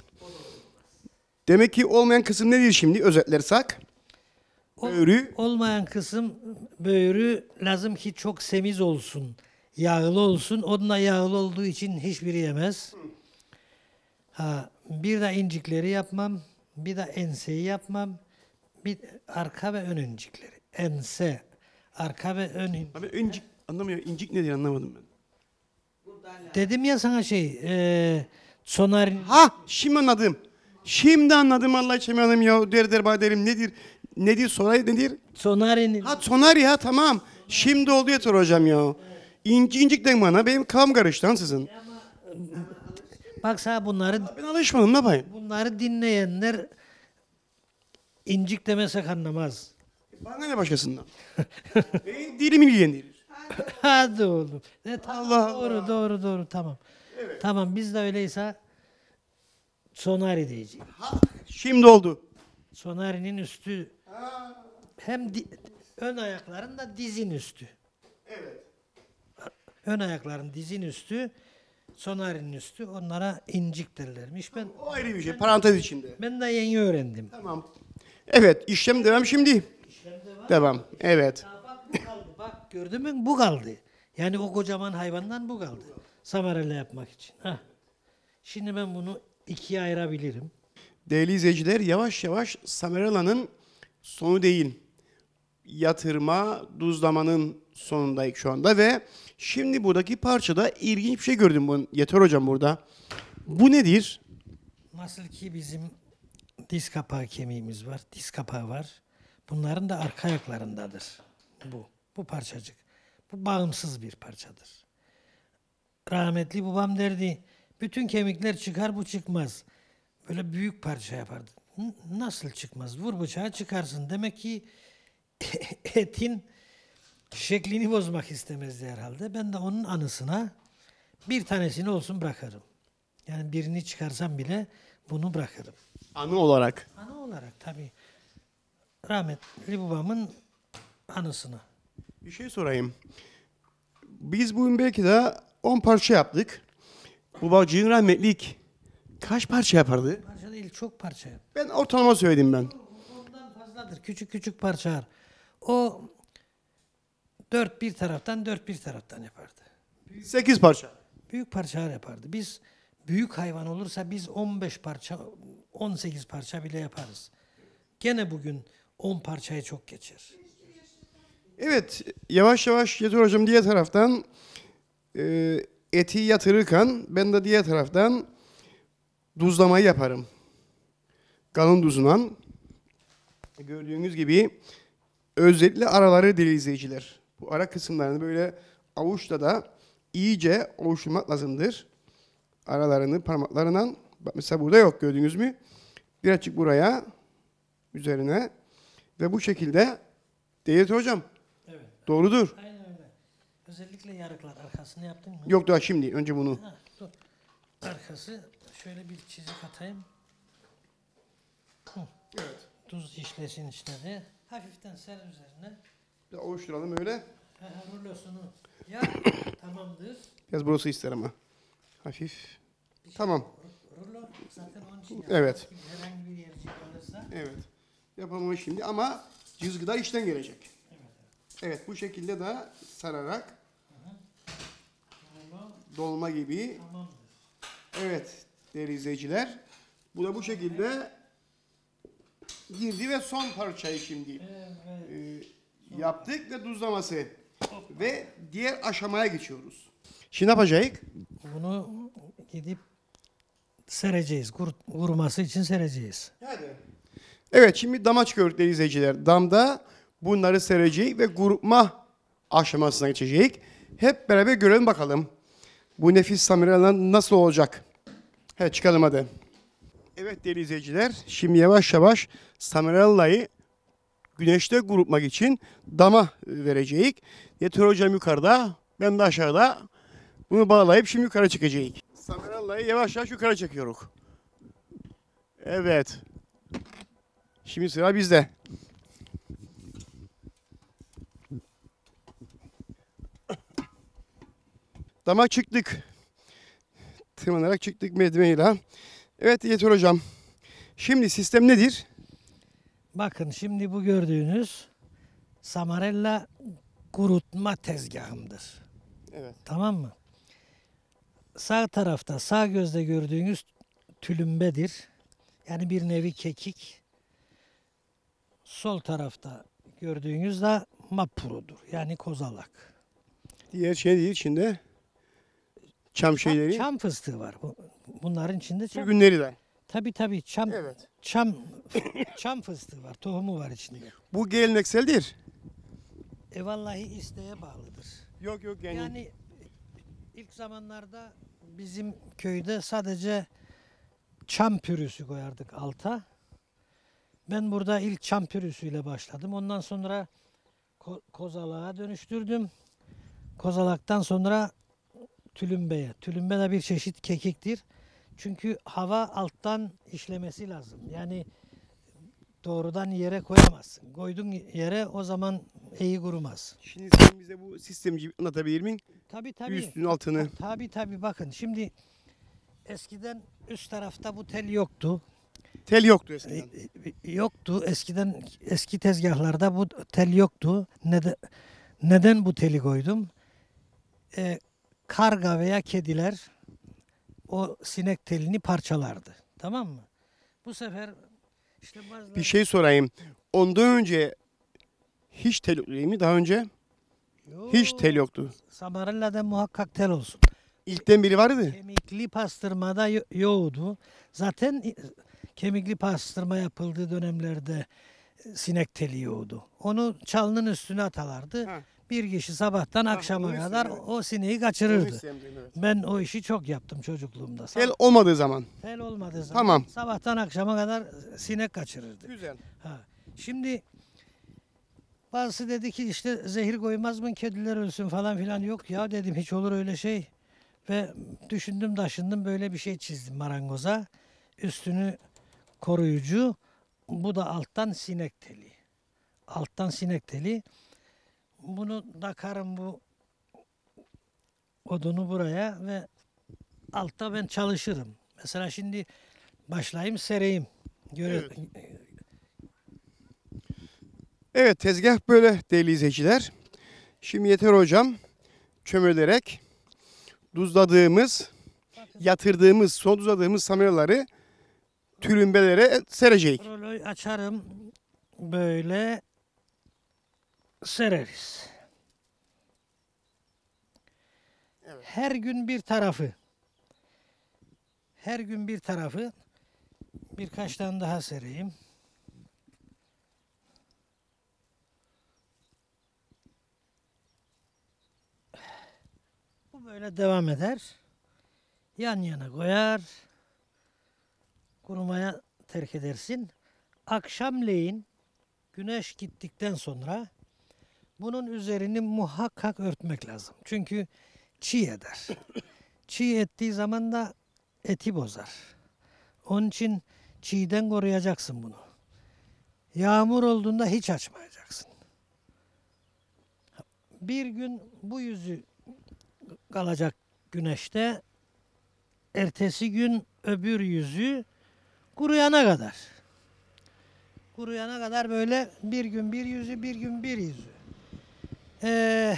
Demek ki olmayan kısım nedir şimdi özetlersek? O- Böğrü. Olmayan kısım böğrü lazım ki çok semiz olsun. Yağlı olsun. Onunla yağlı olduğu için hiçbiri yemez. Ha, bir de incikleri yapmam. Bir de enseyi yapmam. Bir arka ve ön incikleri. Ense, arka ve ön in- Abi incik anlamıyorum. İncik nedir anlamadım ben. Dedim ya sana şey, e, sonarin Ha şimdi anladım. Şimdi anladım Allah için hanım ya. Der der baderim nedir? Nedir sonra nedir? sonarinin Ha sonar ya tamam. Şimdi oldu yeter hocam ya. İnci incik den bana benim kafam karıştı ansızın. bak sana bunları Ben alışmadım ne yapayım? bunları dinleyenler incik demesek anlamaz. Bana ne başkasından? e, dilim ilgilendirir. Hadi oğlum. E, tamam, Allah doğru Allah. doğru doğru tamam. Tamam biz de öyleyse sonari diyeceğiz. Ha, şimdi oldu. Sonarinin üstü hem di- ön ayakların da dizin üstü. Evet. Ön ayakların dizin üstü, sonarinin üstü. Onlara incik derlermiş. Ben O ayrı bir şey. Parantez içinde. ben de yeni öğrendim. Tamam. Evet işlem devam şimdi. Devam. Evet. Ya bak bu kaldı. Bak gördün mü? Bu kaldı. Yani o kocaman hayvandan bu kaldı. Samarayla yapmak için. Hah. Şimdi ben bunu ikiye ayırabilirim. Değerli izleyiciler yavaş yavaş Samerala'nın sonu değil. Yatırma, duzlamanın sonundayız şu anda ve şimdi buradaki parçada ilginç bir şey gördüm. Bunu. Yeter hocam burada. Bu nedir? Nasıl ki bizim diz kapağı kemiğimiz var, diz kapağı var. Bunların da arka ayaklarındadır. Bu, bu parçacık. Bu bağımsız bir parçadır. Rahmetli babam derdi, bütün kemikler çıkar bu çıkmaz. Böyle büyük parça yapardı. N- Nasıl çıkmaz? Vur bıçağı çıkarsın. Demek ki etin şeklini bozmak istemezdi herhalde. Ben de onun anısına bir tanesini olsun bırakırım. Yani birini çıkarsam bile bunu bırakırım. Anı olarak. Anı olarak tabii. Rahmetli babamın anısına. Bir şey sorayım. Biz bugün belki de on parça yaptık. Babacığın rahmetlik kaç parça yapardı? Parça değil, çok parça. Ben ortalama söyledim ben. Ondan fazladır. Küçük küçük parçalar. O dört bir taraftan, dört bir taraftan yapardı. sekiz parça. Büyük parçalar yapardı. Biz büyük hayvan olursa biz on beş parça, on sekiz parça bile yaparız. Gene bugün on parçayı çok geçer. Evet, yavaş yavaş Yeter hocam diğer taraftan e, eti yatırırken ben de diğer taraftan duzlamayı yaparım. Kalın tuzundan. Gördüğünüz gibi özellikle araları deli izleyiciler. Bu ara kısımlarını böyle avuçla da iyice ovuşturmak lazımdır. Aralarını parmaklarından. Bak mesela burada yok gördünüz mü? Birazcık buraya üzerine ve bu şekilde Değerli hocam. Evet. Doğrudur. Aynen öyle. Özellikle yarıklar arkasını yaptın mı? Yok daha şimdi. Önce bunu. Ha, dur. Arkası şöyle bir çizik atayım. Hı. Evet. Tuz işlesin içine. Hafiften ser üzerine. Bir de ovuşturalım öyle. Ha, ha, rulosunu yap. Tamamdır. Biraz burası ister ama. Hafif. Tamam. Rulo zaten onun için yaptım. Evet. Herhangi bir yercik alırsa. Evet. Yapalım onu şimdi ama cızgıda işten gelecek. Evet bu şekilde de sararak Rulo dolma gibi. tamamdır. Evet değerli izleyiciler. Bu da bu şekilde girdi ve son parçayı şimdi Evet. e, yaptık ve tuzlaması. Ve diğer aşamaya geçiyoruz. Şimdi ne yapacağız? Bunu gidip sereceğiz. Kur, vurması için sereceğiz. Hadi. Evet şimdi dama çıkıyoruz değerli izleyiciler. Damda bunları sereceğiz ve kurutma aşamasına geçeceğiz. Hep beraber görelim bakalım. Bu nefis samiralar nasıl olacak? Evet çıkalım hadi. Evet değerli izleyiciler. Şimdi yavaş yavaş samirallayı güneşte kurutmak için dama vereceğiz. Yeter hocam yukarıda. Ben de aşağıda. Bunu bağlayıp şimdi yukarı çıkacağız. Samirallayı yavaş yavaş yukarı çekiyoruz. Evet. Şimdi sıra bizde. Dama çıktık. Tırmanarak çıktık merdiveniyle. Evet Yeter hocam. Şimdi sistem nedir? Bakın şimdi bu gördüğünüz Samarella kurutma tezgahımdır. Evet. Tamam mı? Sağ tarafta sağ gözle gördüğünüz tülümbedir. Yani bir nevi kekik. Sol tarafta gördüğünüz de mapurudur. Yani kozalak. Diğer şey değil içinde. Çam şeyleri. Çam fıstığı var. Bu- Bunların içinde çam. Sürgünleri de. Tabii tabii çam Evet. çam çam fıstığı var. Tohumu var içinde. Bu gelenekseldir. E vallahi isteğe bağlıdır. Yok yok yani. Yani ilk zamanlarda bizim köyde sadece çam pürüsü koyardık alta. Ben burada ilk çam pürüsüyle başladım. Ondan sonra ko- kozalağa dönüştürdüm. Kozalaktan sonra tülümbeye. Tülümbe de bir çeşit kekiktir. Çünkü hava alttan işlemesi lazım. Yani doğrudan yere koyamazsın. Koydun yere o zaman iyi kurumaz. Şimdi sen bize bu sistemi anlatabilir misin? Tabii tabii. Üstünü altını. Tabii tabii bakın şimdi eskiden üst tarafta bu tel yoktu. Tel yoktu E, eskiden. e, Yoktu. Eskiden eski tezgahlarda bu tel yoktu. Neden, neden bu teli koydum? E, karga veya kediler o sinek telini parçalardı. Tamam mı? Bu sefer işte bazıları... Bir şey sorayım. Ondan önce hiç tel yoktu değil mi? Daha önce Yok, hiç tel yoktu. Samarella'da muhakkak tel olsun. İlkten biri vardı. Kemikli pastırmada yo- yoğdu. Zaten e, kemikli pastırma yapıldığı dönemlerde e, sinek teli yoğdu. Onu çalının üstüne atarlardı. Ha. Bir kişi sabahtan akşama onu kadar istedim, o sineği Onu kaçırırdı. istedim, evet. Ben o işi çok yaptım çocukluğumda. Sab- Tel olmadığı zaman. tel olmadığı zaman Tamam. sabahtan akşama kadar sinek kaçırırdı. Güzel. Ha. Şimdi bazısı dedi ki işte zehir koymaz mı kediler ölsün falan filan. Yok ya dedim, hiç olur öyle şey. Ve düşündüm taşındım, böyle bir şey çizdim marangoza. Üstünü koruyucu, bu da alttan sinek teli. Alttan sinek teli. Bunu takarım bu odunu buraya ve altta ben çalışırım. Mesela şimdi başlayayım sereyim. Göre, Evet tezgah böyle değerli izleyiciler. Şimdi Yeter hocam çömelerek tuzladığımız, yatırdığımız, son tuzladığımız samiraları türümbelere serecek. Roloyu açarım, böyle sereriz. Her gün bir tarafı. Her gün bir tarafı. Birkaç tane daha sereyim. Bu böyle devam eder. Yan yana koyar. Kurumaya terk edersin. Akşamleyin güneş gittikten sonra bunun üzerini muhakkak örtmek lazım. Çünkü çiğ eder. Çiğ ettiği zaman da eti bozar. Onun için çiğden koruyacaksın bunu. Yağmur olduğunda hiç açmayacaksın. Bir gün bu yüzü kalacak güneşte, ertesi gün öbür yüzü kuruyana kadar. Kuruyana kadar böyle bir gün bir yüzü, bir gün bir yüzü. Ee,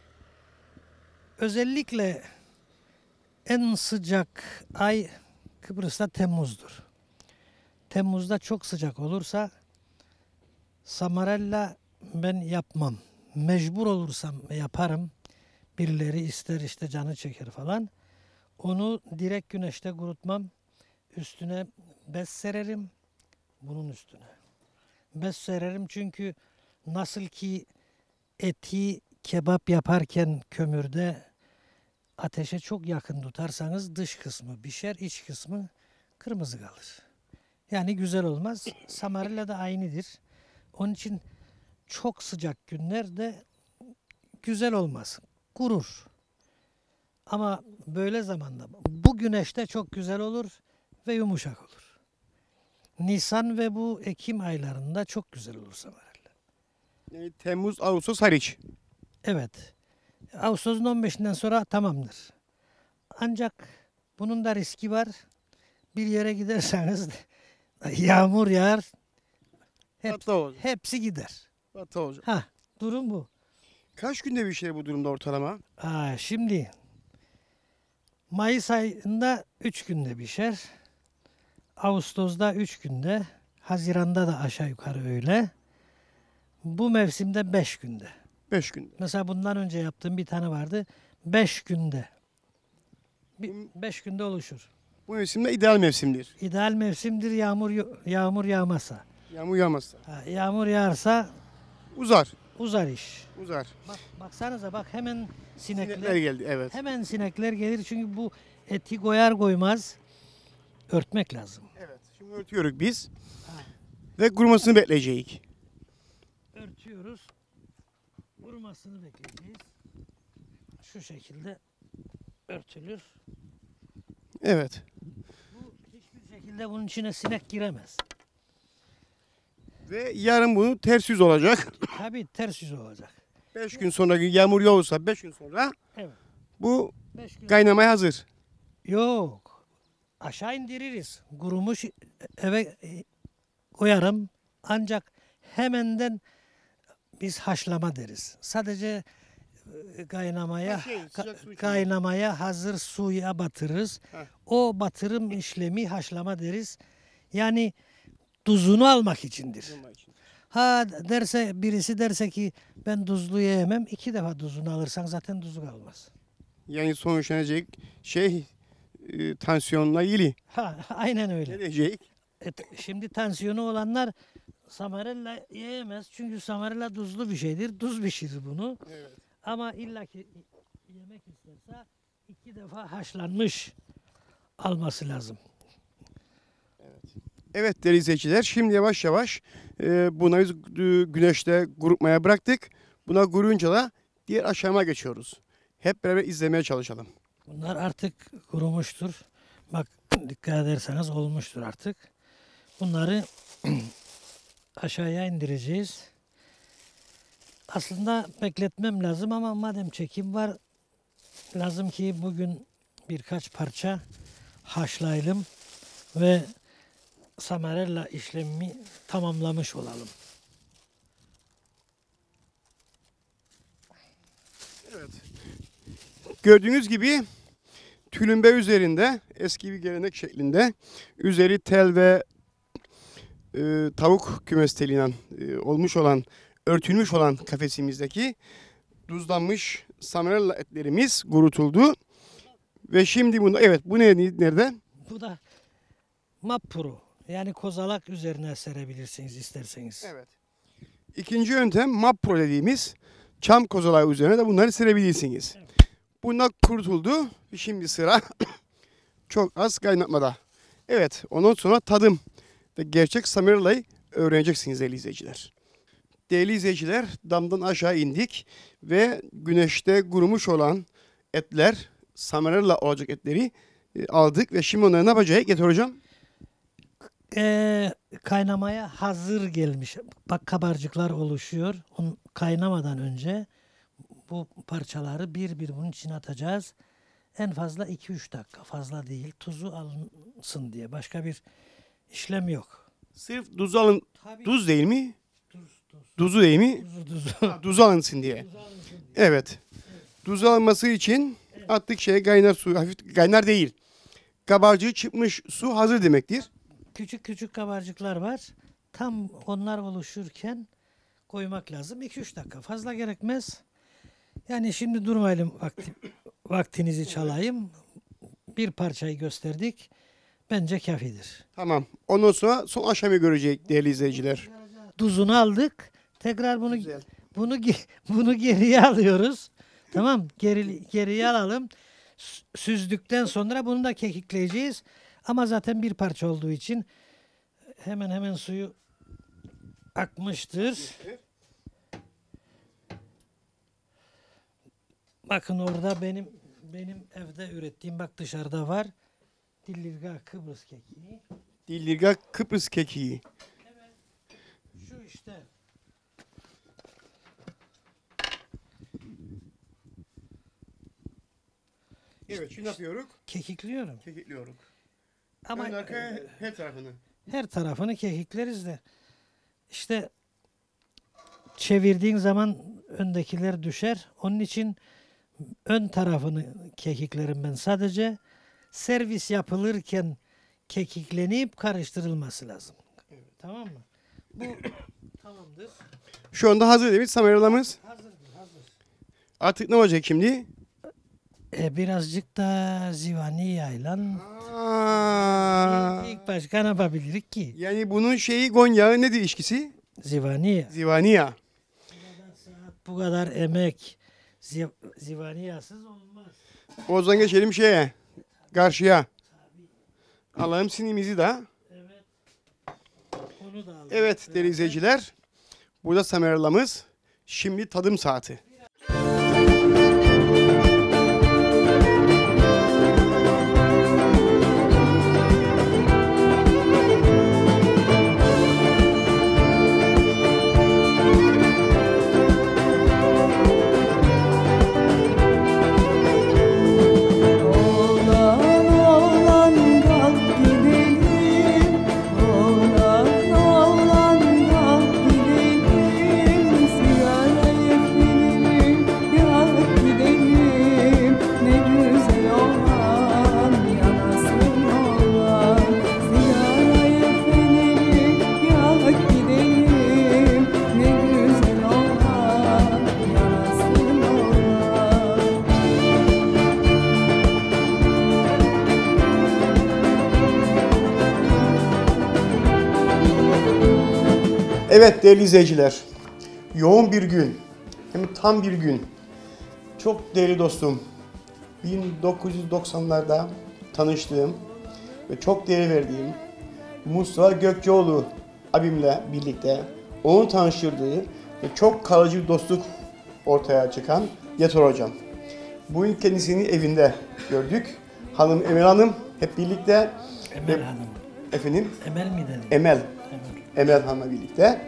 özellikle en sıcak ay Kıbrıs'ta Temmuz'dur. Temmuz'da çok sıcak olursa Samarella ben yapmam. Mecbur olursam yaparım. Birileri ister işte canı çeker falan. Onu direkt güneşte kurutmam. Üstüne bez sererim. Bunun üstüne. Bez sererim çünkü nasıl ki eti kebap yaparken kömürde ateşe çok yakın tutarsanız dış kısmı pişer, iç kısmı kırmızı kalır. Yani güzel olmaz. Samarilla da aynıdır. Onun için çok sıcak günlerde güzel olmaz. Kurur. Ama böyle zamanda bu güneşte çok güzel olur ve yumuşak olur. Nisan ve bu Ekim aylarında çok güzel olur samarella. Yani Temmuz, Ağustos hariç. Evet. Ağustos'un on beşinden sonra tamamdır. Ancak bunun da riski var. Bir yere giderseniz yağmur yağar. Hep, Hatta olacak. hepsi gider. Hatta olacak. Ha, durum bu. Kaç günde bir şey bu durumda ortalama? Aa, şimdi Mayıs ayında üç günde pişer. Ağustos'da üç günde. Haziran'da da aşağı yukarı öyle. Bu mevsimde beş günde. Beş günde. Mesela bundan önce yaptığım bir tane vardı. beş günde. beş günde oluşur. Bu mevsimde ideal mevsimdir. İdeal mevsimdir yağmur yo- yağmur yağmasa. Yağmur yağmazsa. Ha, yağmur yağarsa Uzar. uzar iş. Uzar. Bak baksanıza bak hemen sinekler, Sinekler geldi, evet. hemen sinekler gelir çünkü bu eti koyar koymaz örtmek lazım. Evet. Şimdi örtüyoruz biz. Ha. Ve kurumasını bekleyeceğiz. Örtüyoruz. Kurumasını bekleyeceğiz. Şu şekilde örtülür. Evet. Bu hiçbir şekilde bunun içine sinek giremez. Ve yarın bunu ters yüz olacak. Tabii ters yüz olacak. Beş gün sonra yağmur yağarsa beş gün sonra Evet. bu Beş gün. kaynamaya hazır. Yok. Aşağı indiririz. Kurumuş eve e, koyarım. Ancak hemenden biz haşlama deriz. Sadece e, kaynamaya Ha, şey, sıcak ka- su içinde. kaynamaya hazır suya batırırız. Heh. O batırım işlemi haşlama deriz. Yani tuzunu almak içindir. Ha derse birisi derse ki ben tuzlu yiyemem. İki defa tuzunu alırsan zaten tuzu kalmaz. Yani sonuçlanacak şey e, tansiyonla ilgili. Ha aynen öyle. Ne diyecek? E, t- şimdi tansiyonu olanlar samarella yiyemez. Çünkü samarella tuzlu bir şeydir. Tuz pişirir bunu. Evet. Ama illaki yemek isterse iki defa haşlanmış alması lazım. Evet değerli izleyiciler, şimdi yavaş yavaş e, buna biz e, güneşte kurutmaya bıraktık. Buna kuruyunca da diğer aşamaya geçiyoruz. Hep beraber izlemeye çalışalım. Bunlar artık kurumuştur. Bak dikkat ederseniz olmuştur artık. Bunları aşağıya indireceğiz. Aslında bekletmem lazım ama madem çekim var lazım ki bugün birkaç parça haşlayalım ve samarella işlemimi tamamlamış olalım. Evet. Gördüğünüz gibi tülümbe üzerinde eski bir gelenek şeklinde üzeri tel ve e, tavuk kümes teliyle e, olmuş olan, örtülmüş olan kafesimizdeki tuzlanmış samarella etlerimiz kurutuldu. Ve şimdi bunu, evet bu ne, nerede? Bu da mappuru yani kozalak üzerine serebilirsiniz isterseniz. Evet. İkinci yöntem mappro dediğimiz çam kozalağı üzerine de bunları serebilirsiniz. Evet. Bunlar kurutuldu. Şimdi sıra çok az kaynatmada. Evet, ondan sonra tadım ve gerçek samarellayı öğreneceksiniz değerli izleyiciler. Değerli izleyiciler, damdan aşağı indik ve güneşte kurumuş olan etler, samarella olacak etleri e, aldık ve şimdi onları ne yapacağız? Getir hocam. Ee, kaynamaya hazır gelmiş. Bak kabarcıklar oluşuyor. Onun kaynamadan önce bu parçaları bir bir bunun içine atacağız. En fazla iki üç dakika fazla değil. Tuzu alınsın diye. Başka bir işlem yok. Sırf tuz alın, Tabii. tuz değil mi? Tuz, tuz, Tuzu değil mi? tuzu, tuzu. Ha, tuz alınsın diye. Tuzu alınsın diye. Evet. Tuz alınması için attık şeye kaynar su, hafif kaynar değil. Kabarcığı çıkmış su hazır demektir. Küçük küçük kabarcıklar var. Tam onlar oluşurken koymak lazım. iki üç dakika. Fazla gerekmez. Yani şimdi durmayalım vakti, vaktinizi çalayım. Bir parçayı gösterdik. Bence kafidir. Tamam. Ondan sonra son aşamayı görecek değerli izleyiciler. Tuzunu aldık. Tekrar bunu Güzel. bunu ge- bunu geriye alıyoruz. Tamam? Geri, geriye alalım. Sü- Süzdükten sonra bunu da kekikleyeceğiz. Ama zaten bir parça olduğu için hemen hemen suyu akmıştır. Bakın orada benim benim evde ürettiğim bak dışarıda var. Dillirga Kıbrıs kekiği. Dildirga Kıbrıs kekiği. Şu işte. Evet, şimdi ne yapıyoruz? Kekikliyorum. Kekikliyoruz. Ama Ön arkaya e, her tarafını. her tarafını kekikleriz de. İşte çevirdiğin zaman öndekiler düşer. Onun için ön tarafını kekiklerim ben. Sadece servis yapılırken kekiklenip karıştırılması lazım. Tamam mı? Bu tamamdır. Şu anda hazır değil mi samaralamız? Hazırdır, hazır. Artık ne olacak şimdi? E, birazcık da zivani yaylan. Aa, İlk başka ne yapabiliriz ki? yani bunun şeyi Gonyağı nedir ilişkisi? Zivani. Zivaniya. Bu kadar saat, bu kadar emek ziv zivaniyasız olmaz. O zaman geçelim şeye. Karşıya. Alalım sinimizi de. Evet. Onu da aldım. Evet değerli izleyiciler. Burada samaralamız. Şimdi tadım saati. Oğlan oğlan kalk gidelim, oğlan oğlan kalk gidelim, sigara efendim yak gidelim, ne güzel oğlan yanasın oğlan, sigara efendim yak gidelim, ne güzel oğlan yanasın oğlan. Evet değerli izleyiciler. Yoğun bir gün. Hem tam bir gün. Çok değerli dostum. bin dokuz yüz doksanlarda tanıştığım ve çok değer verdiğim Mustafa Gökçeoğlu abimle birlikte onu tanıştırdığı ve çok kalıcı bir dostluk ortaya çıkan Yeter Hocam. Bugün kendisini evinde gördük. Hanım Emel Hanım hep birlikte Emel Hanım. efendim Emel mi dedin? Emel Emel. Emel Hanım'la birlikte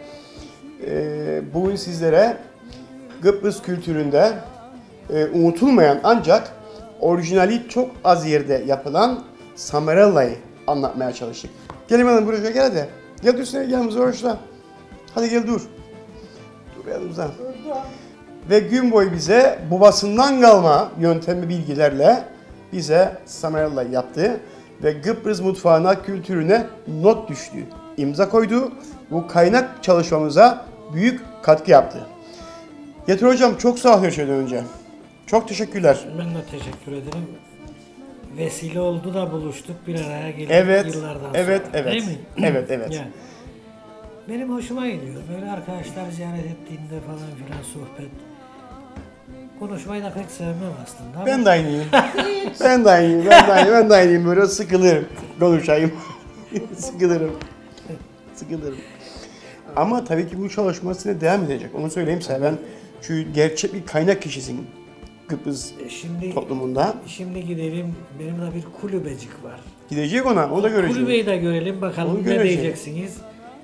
e, bugün sizlere Kıbrıs kültüründe e, unutulmayan ancak orijinali çok az yerde yapılan Samarella'yı anlatmaya çalıştık. Gel Emel Hanım buraya gel hadi. Gel dur sen yanımıza hoşla. Hadi gel dur. Dur yanımıza. Ve gün boyu bize babasından kalma yöntemi bilgilerle bize Samarella yaptı ve Kıbrıs mutfağına, kültürüne not düştü, imza koydu. Bu kaynak çalışmamıza büyük katkı yaptı. Yeter Hocam çok sağ ol her şeyden önce. Çok teşekkürler. Ben de teşekkür ederim. Vesile oldu da buluştuk bir araya gelip Evet, yıllardan evet, sonra. evet. Değil mi? Evet, evet. Yani. Benim hoşuma gidiyor. Böyle arkadaşlar ziyaret ettiğinde falan filan sohbet. Konuşmayı da pek sevmem aslında. ama- Ben de aynıyım. ben de aynıyım, ben de aynıyım, ben de aynıyım. Böyle sıkılırım. Konuşayım. Sıkılırım. Sıkılırım. Ama tabii ki bu çalışmasına devam edecek. Onu söyleyeyim size. Ben çünkü gerçek bir kaynak kişisiyim Kıbrıs E Şimdi toplumunda. şimdi gidelim. Benim de bir kulübecik var. Gidecek ona, onu da göreceğiz. Kulübeyi de görelim bakalım Onu ne göreceğiz. diyeceksiniz.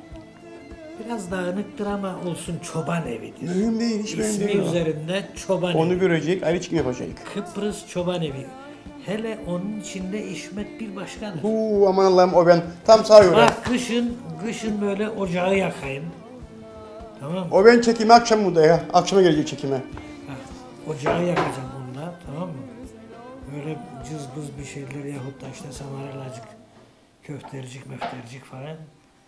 Biraz dağınıktır ama olsun çoban evidir. Mühim değil, hiç mühim İsmi değil. o. üzerinde çoban evi. Onu görecek, ayrı çıkım yapacak. Kıbrıs çoban evi. Hele onun içinde işmet bir başkadır. Huu, aman Allah'ım o ben tam sağ yürü. Bak kışın, kışın böyle ocağı yakayım. Tamam mı? O ben çekimi akşam burada ya. Akşama gelecek çekime. Bak, ocağı yakacağım onda, tamam mı? Böyle cızbız bir şeyler yahut da işte samarelacık, köftercik, meftercik falan.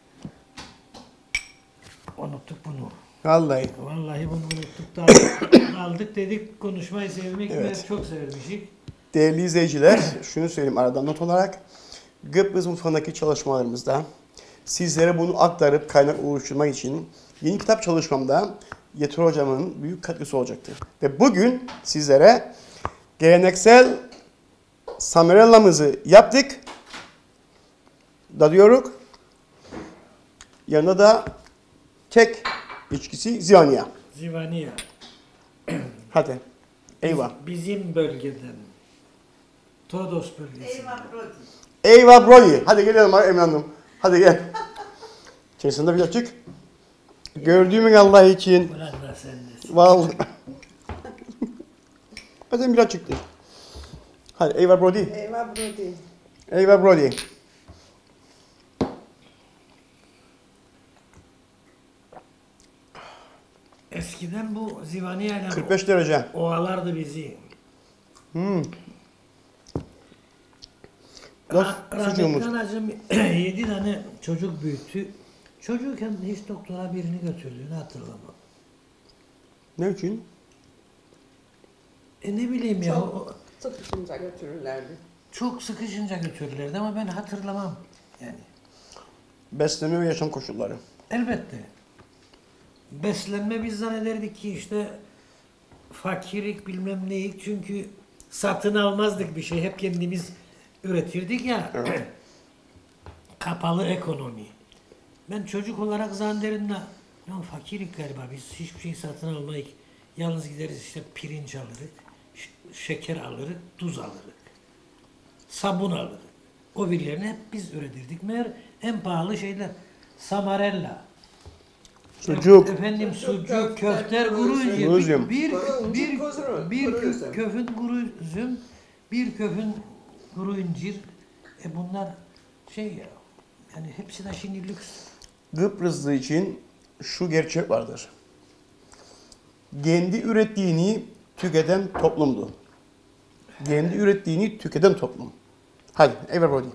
Unuttuk bunu. Vallahi. Vallahi bunu unuttuk da aldık, aldık dedik konuşmayı sevmek Evet. ve çok severmişik. Değerli izleyiciler, şunu söyleyeyim aradan not olarak. Kıbrıs mutfağındaki çalışmalarımızda sizlere bunu aktarıp kaynak oluşturmak için yeni kitap çalışmamda Yeter Hocam'ın büyük katkısı olacaktır. Ve bugün sizlere geleneksel Samarella'mızı yaptık. Dadıyoruz. Yanında da kek içkisi Ziyaniya. Zivaniya. Hadi. Eyvah. Bizim bölgeden. Todos bölgesi. Eyvah Brody. Hadi gelelim Emine Hanım. Hadi gel. Çenesinde biraz çık. Gördüğümün Allah için. Bırak da sen de. Vallahi. Zaten biraz çıktı. Hadi eyvah Brody. Eyvah Brody. Eyvah Brody. Eskiden bu zivaniyeler kırk beş derece. ovalardı bizi. Hmm. Nasıl Rahmetli sucuğumuz? anacığım yedi tane çocuk büyüttü. Çocukken hiç doktora birini götürdüğünü hatırlamam. Ne için? E ne bileyim ya. o- Çok sıkışınca götürürlerdi. Çok sıkışınca götürürlerdi ama ben hatırlamam. Yani Beslenme ve yaşam koşulları. elbette. Beslenme biz zannederdik ki işte fakirlik bilmem neyik çünkü satın almazdık bir şey. Hep kendimiz üretirdik ya. Evet. Kapalı ekonomi. Ben çocuk olarak zannederim ya fakirlik galiba biz hiçbir şey satın almayık. Yalnız gideriz işte pirinç alırız, ş- şeker alırız, tuz alırız. Sabun alırız. O birilerini hep biz üretirdik. Meğer en pahalı şeyler samarella. Sucuk. Efendim sucuk, köfte, köfter, kuru kuru üzüm. üzüm. Kuru üzüm. Bir, Kuru bir, incir, kuru- bir, kuru kö- üzüm. köfün kuru üzüm, bir köfün kuru incir. E bunlar şey ya, yani hepsi de şimdi lüks. Kıbrıslı için şu gerçek vardır. Kendi ürettiğini tüketen toplumdu. Kendi ürettiğini tüketen toplum. Hadi eyvah Brody.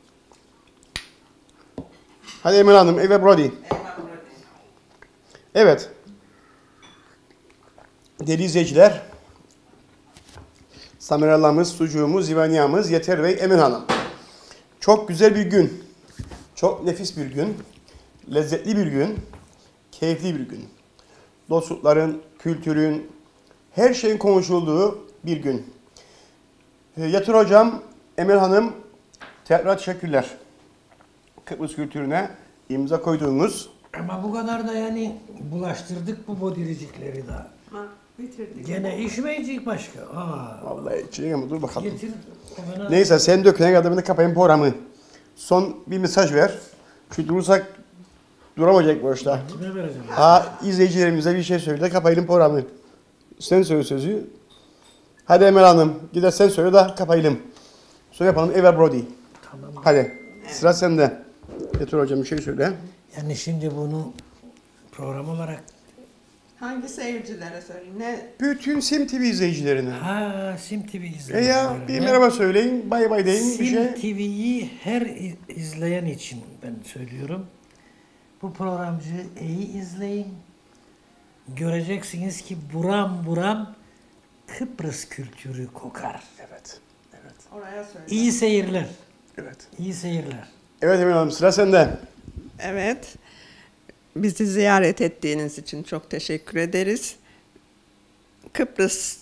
Hadi Emel Hanım, eyvah Brody. Eyvah Brody. Evet. Değerli izleyiciler, samiralamız, sucuğumuz, zivaniyamız Yeter Bey, Emin Hanım. Çok güzel bir gün. Çok nefis bir gün. Lezzetli bir gün. Keyifli bir gün. Dostlukların, kültürün, her şeyin konuşulduğu bir gün. Ee, Yatır Hocam, Emel Hanım, tekrar teşekkürler. Kıbrıs kültürüne imza koyduğunuz. Ama bu kadar da yani bulaştırdık bu bodiricikleri daha. Ha, bitirdik. Gene içmeyecek başka. Aa, Vallahi içeceğim ama dur bakalım. getir. o bana- Neyse sen dökene kadar ben de kapayım programı. Son bir mesaj ver. Şu durursak duramayacak bu işte. Kime vereceğim? Ha izleyicilerimize bir şey söyle de kapayalım programı. Sen söyle sözü. Hadi Emel Hanım gider sen söyle de kapayalım. Söyle yapalım Eva Brody. Tamam. Hadi sıra sende. Yeter hocam bir şey söyle. Yani şimdi bunu program olarak Hangi seyircilere söyleyeyim? Ne? Bütün Sim T V izleyicilerine. ha Sim T V E izleyicilerine. ya bir merhaba söyleyin, bay bay deyin bir Sim şey. T V'yi her i- izleyen için ben söylüyorum. Bu programcıyı iyi izleyin. Göreceksiniz ki buram buram Kıbrıs kültürü kokar. Evet, evet, Oraya söyle. İyi seyirler. evet. İyi seyirler. Evet Emel Hanım sıra sende. Evet. Bizi ziyaret ettiğiniz için çok teşekkür ederiz. Kıbrıs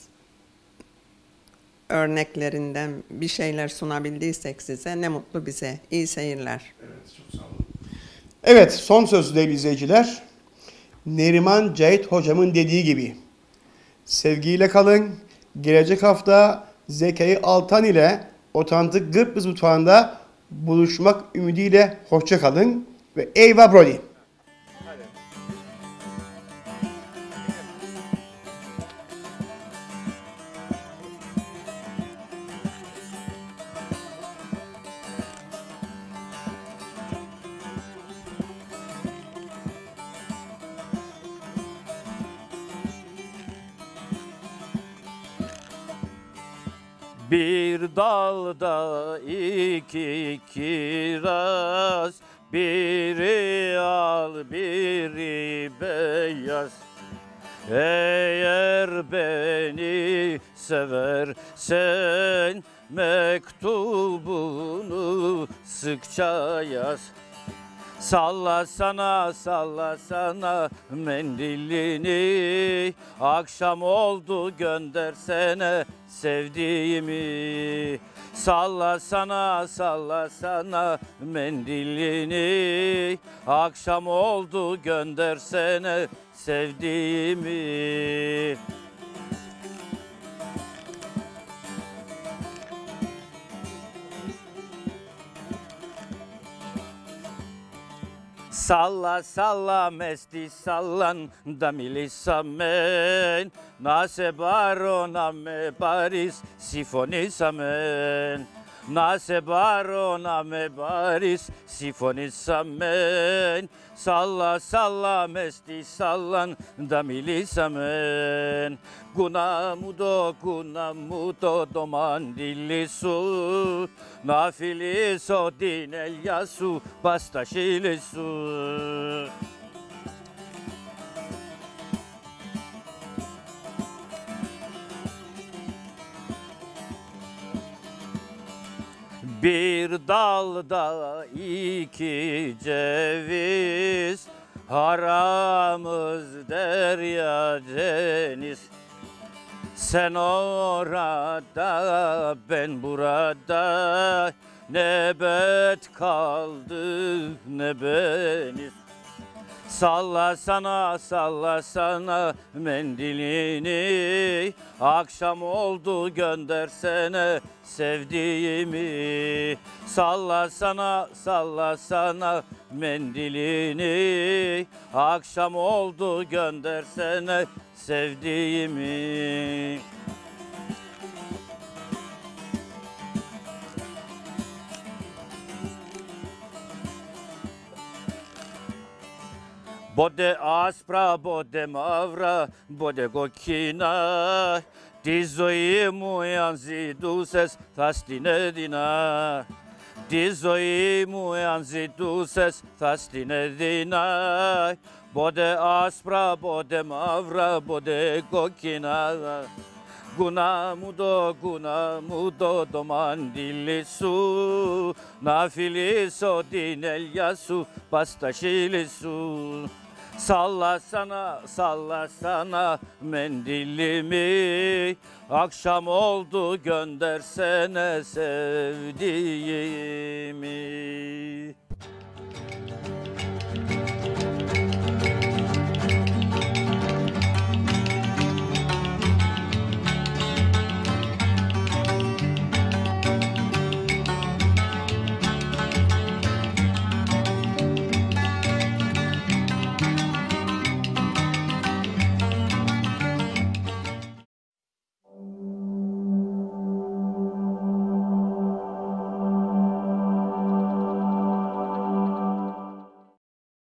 örneklerinden bir şeyler sunabildiysek size ne mutlu bize. İyi seyirler. Evet, son söz değerli izleyiciler. Neriman Cahit hocamın dediği gibi. Sevgiyle kalın. Gelecek hafta Zekai Altan ile otantik Kıbrıs mutfağında buluşmak ümidiyle hoşça kalın ve eyvah Brody. Bir dalda iki kiraz, biri al biri beyaz. Eğer beni seversen mektubunu sıkça yaz. Sallasana sallasana mendilini, akşam oldu göndersene sevdiğimi. Sallasana sallasana mendilini, akşam oldu göndersene sevdiğimi. Salla salla mesti sallan da milisamen, nase baro name baris sifonisamen. Nase baro name baris sifonisamen. Salla salla mesti sallan da milisamen. Guna mudo guna mudo domandilli su. Nafili so dinel yasu bastaşili su. Bir dalda iki ceviz, haramız derya deniz. Sen orada, ben burada, ne bet kaldı ne beniz. Salla sana, salla sana mendilini. Akşam oldu göndersene sevdiğimi. Salla sana, salla sana mendilini. Akşam oldu göndersene sevdiğimi. Bode aspra, bode mavra, bode gokina. Dizoi mujan ziduses, thastine dina. Dizoi mujan ziduses, thastine dina. Bode aspra, bode mavra, bode gokina. Guna mudo, guna mudo domandilli su. Nafili so dinel yasu, bastaşili su. Salla sana, salla sana mendilimi. Akşam oldu göndersene sevdiğimi.